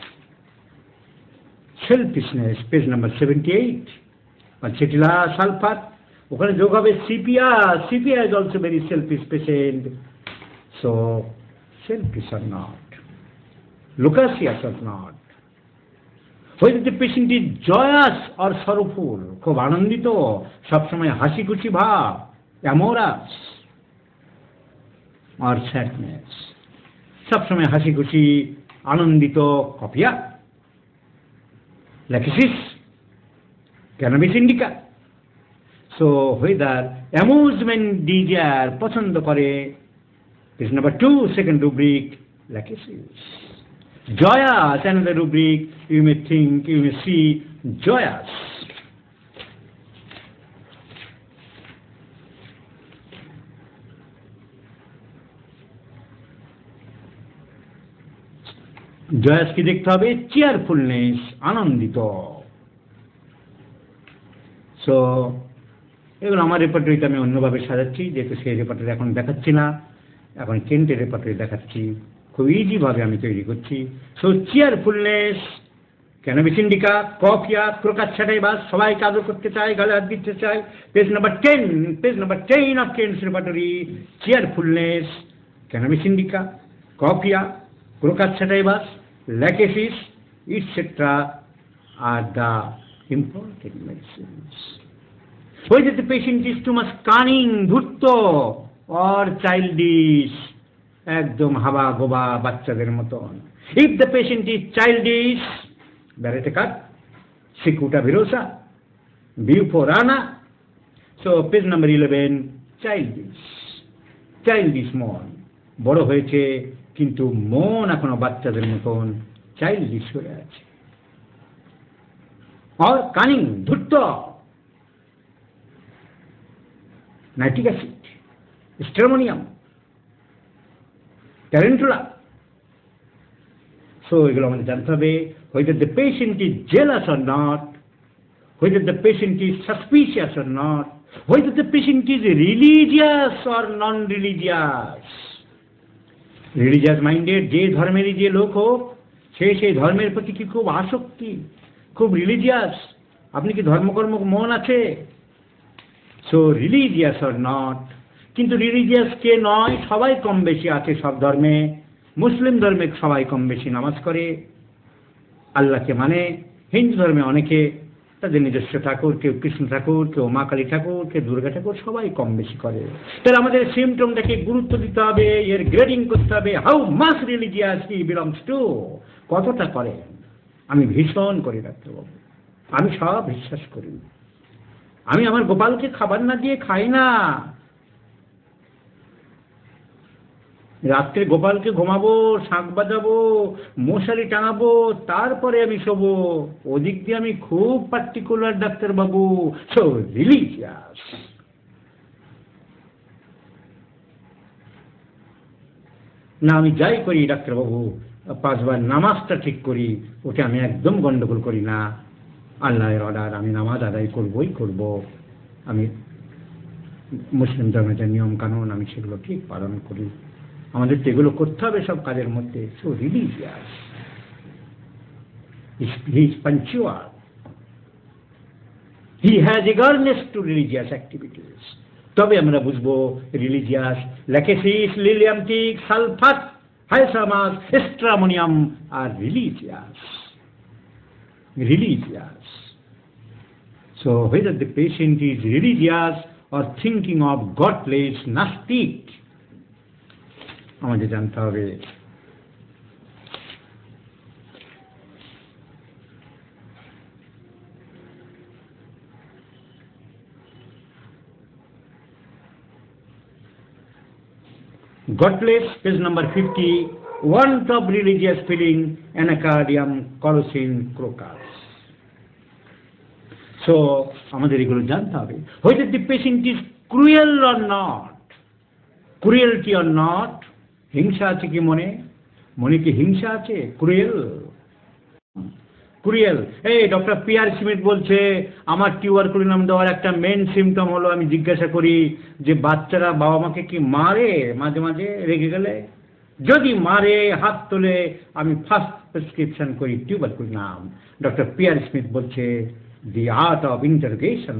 Selfishness, page number seventy eight, pulsatilla sulphur, ওখানে যোগ হবে sepia. Sepia is also very selfish patient. So selfish or not, লুকাসিয়াস or not. Whether the patient is joyous or sorrowful, খুব আনন্দিত, সবসময় হাসি খুশি ভাব, amorous, or sadness, সবসময় হাসি খুশি আনন্দিত, কপিয়া, lachesis, cannabis indica. So whether amusement desire পছন্দ করে, page number two, second rubric, lachesis. Joyous, another rubric, you may think, you may see, joyous. Joyous কি দেখতে হবে? cheerfulness, আনন্দিত। সো এগুলো আমার রেপার্টরিতে আমি অন্যভাবে সাজাচ্ছি, যেহেতু সেই রেপার্টরি এখন দেখাচ্ছি না, এখন কেন্টের রেপার্টরি দেখাচ্ছি। খুব ইজি ভাবে আমি তৈরি করছি। So cheerfulness, cannabis indica, coffea, ক্রোকাচ্ছাটাই বাস, সবাইকে আদর করতে চায়, গালে হাত দিতে চায়। Page number ten, page number ten of Kent's repertory, cheerfulness, cannabis indica, coffea, ক্রোকাচ্ছাটাই বাস, ল্যাকেসিস, ইটসেট্রা আর the important medicines. Whether the patient is too much cunning, ধূর্ত, or childish, একদম হাবা গোবা বাচ্চাদের মতন। If the patient is childish, baryta কাট, cicuta virosa, bufo rana. So page number eleven, childish, childish মন, বড় হয়েছে কিন্তু মন এখনো বাচ্চাদের মতন চাইল্ডিশ হয়ে আছে। আর কানিং, ধূর্ত, nitric acid, stramonium, tarentula. So এগুলো আমাদের জানতে হবে। whether the patient is jealous or not, whether the patient is suspicious or not, whether the patient is religious or non-religious. Religious minded যে ধর্মেরই যে লোক হোক, সে সেই ধর্মের প্রতি কি খুব আসক্তি, খুব রিলিজিয়াস। আপনি কি ধর্মকর্ম মন আছে? So religious or not. কিন্তু রিলিজিয়াস কে নয়? সবাই কম বেশি আছে সব ধর্মে। মুসলিম ধর্মে সবাই কম বেশি নামাজ করে, আল্লাহকে মানে। হিন্দু ধর্মে অনেকে তাদের নিজস্ব ঠাকুর, কেউ কৃষ্ণ ঠাকুর, কেউ মা কালী ঠাকুর, কেউ দুর্গা ঠাকুর, সবাই কম বেশি করে। তাহলে আমাদের সিমটমটাকে গুরুত্ব দিতে হবে, এর গ্রেডিং করতে হবে। How much religious he belongs to, কতটা করে। আমি ভীষণ করি ডাক্তারবাবু, আমি সব বিশ্বাস করি। আমি আমার গোপালকে খাবার না দিয়ে খাই না। রাত্রে গোপালকে ঘুমাবো, শাঁখ বাজাবো, মশারি টাঙাবো, তারপরে আমি শোবো। ওদিক দিয়ে আমি খুব পার্টিকুলার ডাক্তারবাবু, সো রিলিজিয়াস। না আমি যাই করি ডাক্তারবাবু, পাঁচবার নামাজটা ঠিক করি, ওকে আমি একদম গন্ডগোল করি না। আল্লাহর অর্ডার, আমি নামাজ আদায় করবই করব। আমি মুসলিম ধর্মের যে নিয়ম কানুন আমি সেগুলো ঠিক পালন করি। আমাদের তো এগুলো করতে হবে সব কাজের মধ্যে। So religious, he is punctual, he has eagerness to religious activities. তবে আমরা বুঝবো religious lachesis lilium tig sulphur hyoscyamus stramonium আর religious religious So whether the patient is religious or thinking of godless nastic, আমাদের জানতে হবে। Godless, page number fifty, want of religious feeling, anacardium, colocin, crocus. So, আমাদের এগুলো জানতে হবে। Whether the patient is cruel or not, cruelty or not, হিংসা আছে কি মনে? মনে কি হিংসা আছে? Cruel, cruel. এই ডক্টর পিয়ার স্মিথ বলছে আমার টিউবারকুলিনাম দেওয়ার একটা মেন সিমটম হলো, আমি জিজ্ঞাসা করি যে বাচ্চারা বাবা মাকে কি মারে মাঝে মাঝে রেগে গেলে? যদি মারে হাত তোলে আমি ফার্স্ট প্রেসক্রিপশন করি টিউবারকুলিনাম। ডক্টর পিয়ার স্মিথ বলছে the art of interrogation.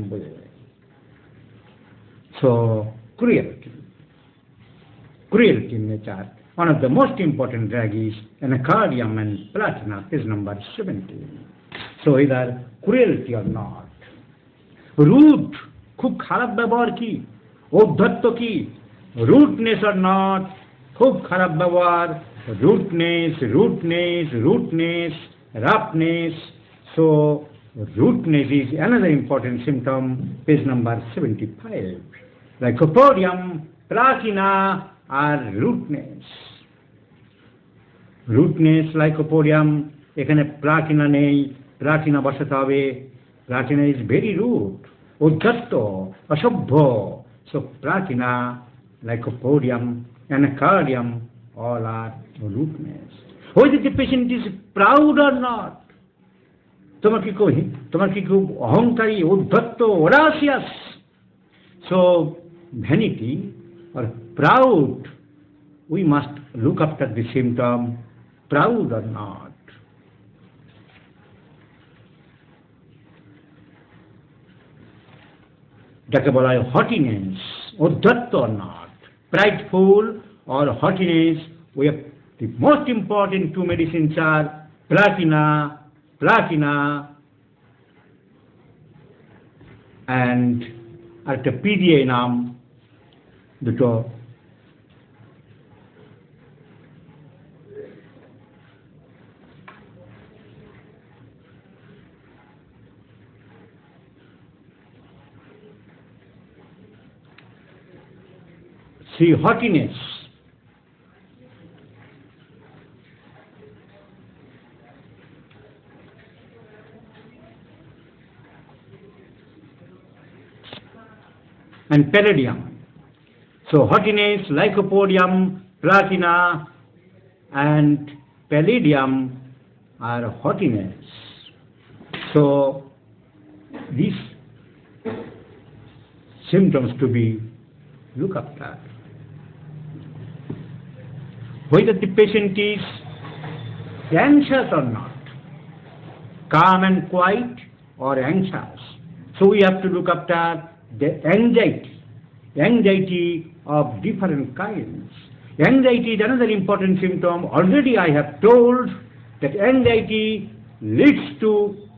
So, cruelty. Cruelty in nature. One of the most important drug is anacardium and platinum, is number seventeen. So, either cruelty or not. Rude, খুব খারাপ ব্যবহার কি? ঔদ্ধত্য কি? Rudeness or not, খুব খারাপ ব্যবহার, rudeness, rudeness, rudeness, roughness. So, rudeness is another important symptom, page number seventy-five. Lycopodium, platina are rudeness. Rudeness, lycopodium, এখানে platina নেই, platina বসাতে হবে, platina is very rude, উদ্ধত্ত, অসভ্য. So platina, lycopodium, anacardium, all are rudeness. Whether the patient is proud or not, তোমার কি কই তোমার কি খুব অহংকারী উদ্ধত্ত ওরাসিয়াস? So vanity or proud, we must look after the symptom, proud or not. যাকে বলা হয় haughtiness, উদ্ধত্ত or not, prideful or haughtiness. We have the most important two medicines are platina, platina and একটা পিডিএ নাম দুটো see haughtiness, and palladium. So haughtiness, lycopodium, platina and palladium are haughtiness. So these symptoms to be looked after. Whether the patient is anxious or not, calm and quiet or anxious. So we have to look after the anxiety, anxiety of different kinds. Anxiety is another important symptom. Already I have told that anxiety leads to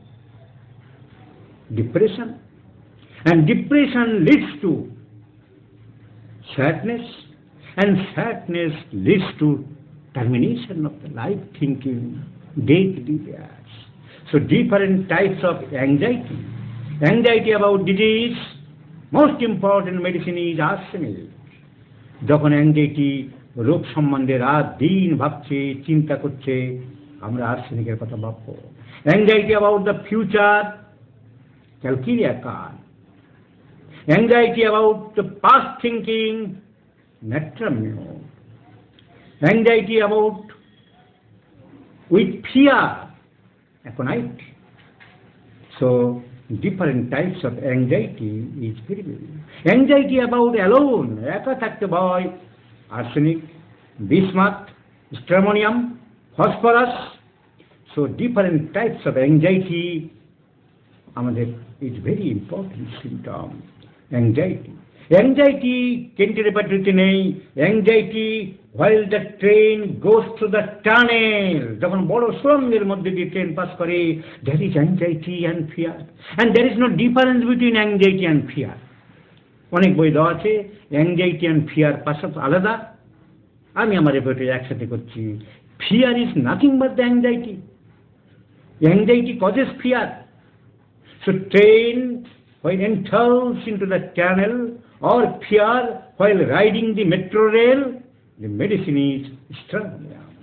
depression, and depression leads to sadness, and sadness leads to termination of the life thinking, death desires. So different types of anxiety. Anxiety about disease, most important medicine is arsenic. যখন anxiety রোগ সম্বন্ধে রাত দিন ভাবছে চিন্তা করছে আমরা আর্সেনিকের কথা ভাববো। Anxiety about the future, calcarea carb. Anxiety about the past thinking, natrum mur. Anxiety about with fear, aconite. So different types of anxiety is very very. Anxiety about alone, একা থাকতে ভয়, arsenic, bismuth, stramonium, phosphorus. So different types of anxiety আমাদের is very important symptom anxiety. Anxiety কেন্টের ব্যাটারিতে নেই। Anxiety while the train goes through the tunnel, যখন বড় সুড়ঙ্গের মধ্যে দিয়ে ট্রেন পাস করে, there is anxiety and fear, and there is no difference between anxiety and fear. অনেক বই দেওয়া আছে অ্যাংজাইটি অ্যান্ড ফিয়ার পাশাপাশি আলাদা, আমি আমার বইটা একসাথে করছি। Fear is nothing but the anxiety, anxiety causes fear. So train when enters into the tunnel, or fear while riding the metro rail, the medicine is strong.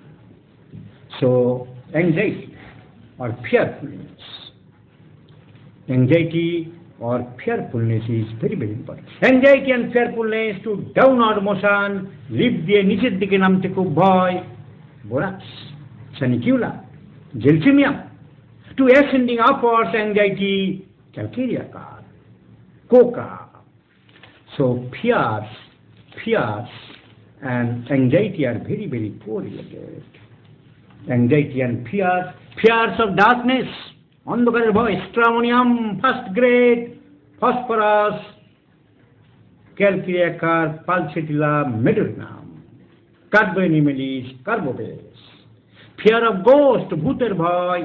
So anxiety or fearfulness, anxiety or fearfulness is very very important. Anxiety and fearfulness to downward motion, lift দিয়ে নিচের দিকে নামতে খুব ভয়, borax, sanicula, gelfimium. To ascending upwards, anxiety, calcaria car, coca. So fears, fears and anxiety are very, very correlated. Anxiety and fears, fears of darkness, অন্ধকারের ভয়, stramonium, first grade, phosphorus, calcaria car, pulsatilla, medullum, carbonimelis, carbobase. Fear of ghost, ভূতের ভয়.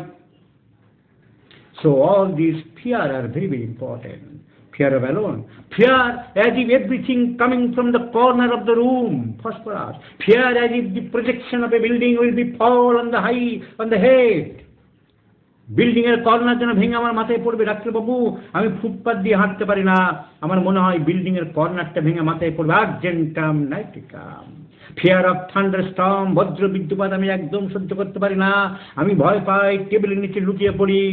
So all these fear are very, very important. Fear of alone. Fear as if everything coming from the corner of the room, phosphorus. Fear as if the projection of a building will be fall on the high, on the head. Building এর corner যেন ভেঙে আমার মাথায় পড়বে। ডাক্তারবাবু, আমি footpath দিয়ে হাঁটতে পারি না, আমার মনে হয় বিল্ডিং এর কর্নারটা ভেঙে মাথায় পড়বে। Argentum nitricum. Fear of thunderstorm, বজ্র বিদ্যুৎপাত আমি একদম সহ্য করতে পারি না, আমি ভয় পাই, টেবিলের নিচে লুকিয়ে পড়ি।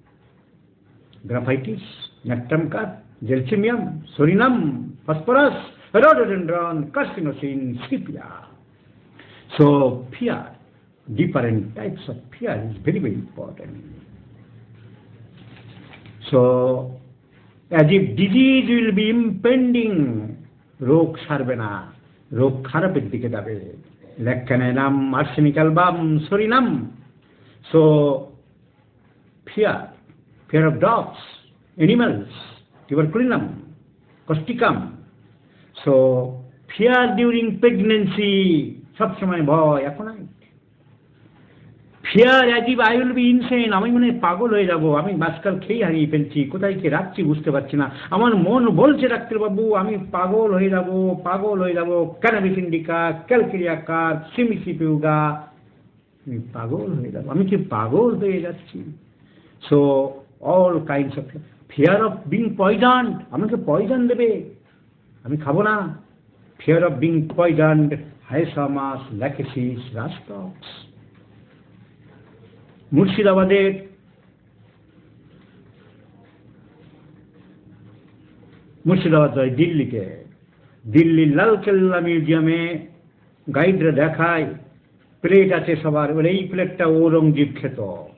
Graphites, natrum carb, gelsemium, psorinum, phosphorus, rhododendron, carcinosin, sepia. So fear, different types of fear is very very important. So as if disease will be impending, রোগ সারবে না, রোগ খারাপের দিকে যাবে। লেক্কানাম, arsenic album, psorinum. So fear, fear of dogs, animals, tuberculinum, causticum. So fear during pregnancy, সবসময় ভয়। এখন fear as if I will be insane, আমি মনে হয় পাগল হয়ে যাব, আমি আজকাল খেয়ে হারিয়ে ফেলছি, কোথায় কে রাখছি বুঝতে পারছি না, আমার মন বলছে ডাক্তারবাবু আমি পাগল হয়ে যাব, পাগল হয়ে যাব। Cannabis indica, calcarea carb, cimicifuga, আমি পাগল হয়ে যাব, আমি কি পাগল হয়ে যাচ্ছি। So all kinds of fear of being poisoned, আমাকে পয়জন দেবে, আমি খাবো না। Fear of being poisoned, hyoscyamus, lachesis, rhus tox. মুর্শিদাবাদের মুর্শিদাবাদ হয় দিল্লিতে, দিল্লির লালকেল্লা মিউজিয়ামে গাইডরা দেখায় প্লেট আছে সবার, বলে এই প্লেটটা ঔরঙ্গজেব খেত,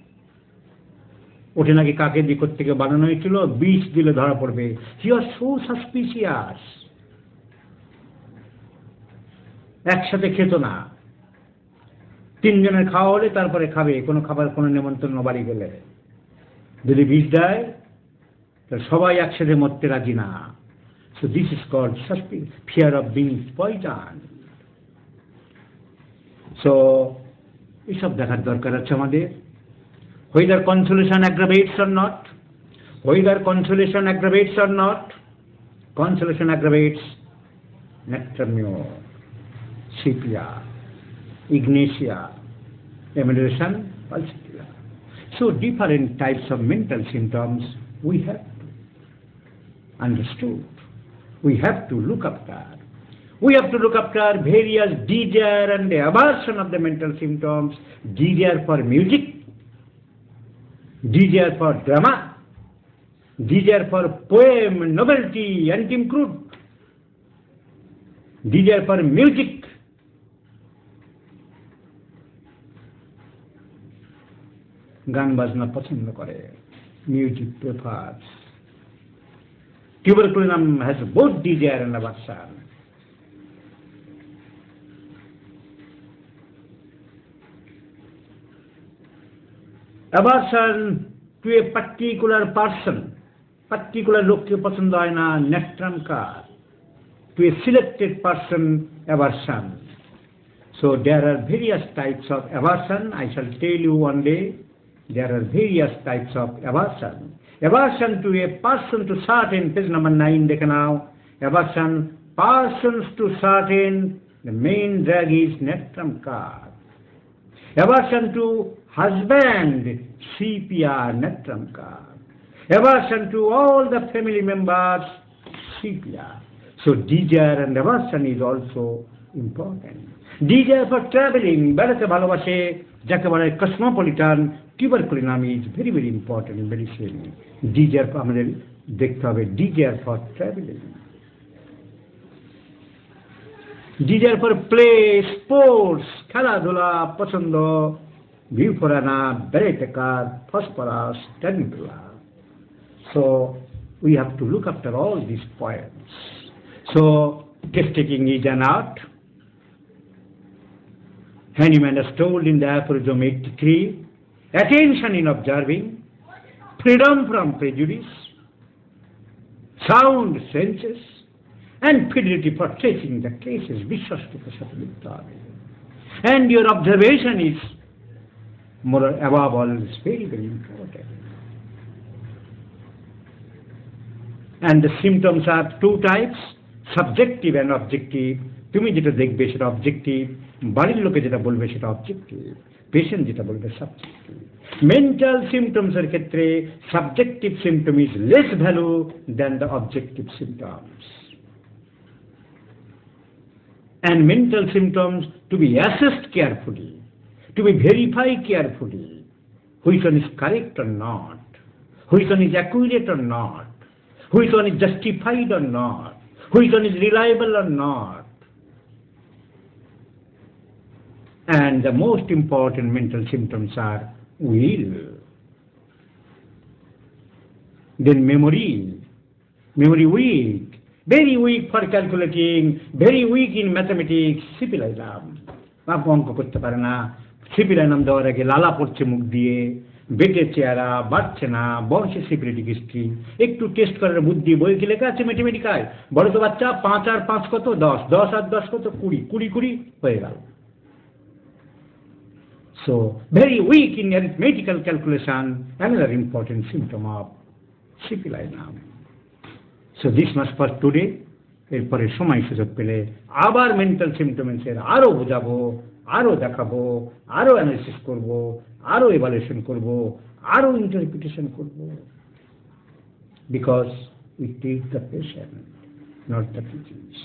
ওটা নাকি কাকে দিয়ে থেকে বানানো হয়েছিল, বিষ দিলে ধরা পড়বে। হি ওয়াজ সো সাসপিসিয়াস, একসাথে খেত না, তিনজনের খাওয়া হলে তারপরে খাবে, কোনো খাবার কোনো নেমন্তন্ন বাড়ি গেলে যদি বিষ দেয় তাহলে সবাই একসাথে মরতে রাজি না। So this is called fear of being poison. So এসব দেখার দরকার আছে আমাদের। whether consolation aggravates or not, whether consolation aggravates or not, consolation aggravates nectarmio, sepia, ignatia, emulation, pulsatilla. So different types of mental symptoms we have to understood. We have to look after. We have to look after various desire and aversion of the mental symptoms. Desire for music, desire for drama, desire for poem, novelty, anti-crude, desire for music, গান বাজনা পছন্দ করে, music prefers. Tuberculinum has both desire and aversion. Aversion to a particular person, particular lokke pasand hoy na, nectrum car, to a selected person, aversion. So there are various types of aversion. I shall tell you one day. There are various types of aversion. Aversion to a person to certain, page number nine, dekha now. Aversion, persons to certain, the main drag is nectrum car. Aversion to husband, C P R, nectrum car. Aversion to all the family members, C P R. So desire and aversion is also important. Desire for traveling, বেড়াতে ভালোবাসে, যাকে বলে cosmopolitan, tuberculinum is very very important in medicine. Desire আমাদের দেখতে হবে, desire for traveling. Desire for play, sports, খেলাধুলা পছন্দ, view ফরানা, বেড়াইতে কার, phosphorus, tanibula. So we have to look after all these points. So test taking is an art. Hahnemann has told in the aphorism eighty-three, attention in observing, freedom from prejudice, sound senses, and fidelity for tracing the cases. And your observation is, more above all, is very, very important. And the symptoms are two types, subjective and objective. তুমি যেটা দেখবে সেটা objective, বাড়ির লোকে যেটা বলবে সেটা objective, patient যেটা বলবে সাবজেক্টিভ। মেন্টাল সিমটমসের ক্ষেত্রে subjective symptom is less value than the objective symptoms. And mental symptoms to be assessed carefully, to be verified carefully, which one is correct or not, which one is accurate or not, which one is justified or not, which one is reliable or not. And the most important mental symptoms are will, then memory, memory weak, very weak for calculating, very weak in mathematics, সিপিলাইলাম, বাপ অঙ্ক করতে পারে না, সিপিলাইলাম দেওয়ার আগে লালা পড়ছে মুখ দিয়ে, বেটে চেহারা, বাড়ছে না, বংশে সিপিলিটিক হিস্ট্রি, একটু টেস্ট করার বুদ্ধি, বই কি লেখা আছে ম্যাথমেটিকায়, বড় তো বাচ্চা, পাঁচ আর পাঁচ কত, দশ, দশ আর দশ কত, কুড়ি, কুড়ি কুড়ি হয়ে গেল। So, very weak in arithmetical calculation, another important symptom of syphilis. So, this much for today. এরপরে সময় সুযোগ পেলে আবার মেন্টাল সিমটমসের আরো বোঝাবো, আরো দেখাবো, আরো অ্যানালিসিস করব, আরো ইভালুয়েশন করব, আরো ইন্টারপ্রিটেশন করব। Because we treat the patient, not the disease.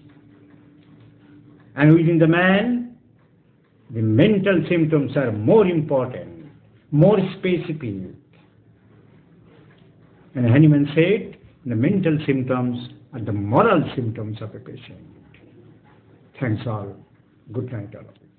And within the man, the mental symptoms are more important, more specific. And Hahnemann said, the mental symptoms are the moral symptoms of a patient. Thanks all. Good night all of you.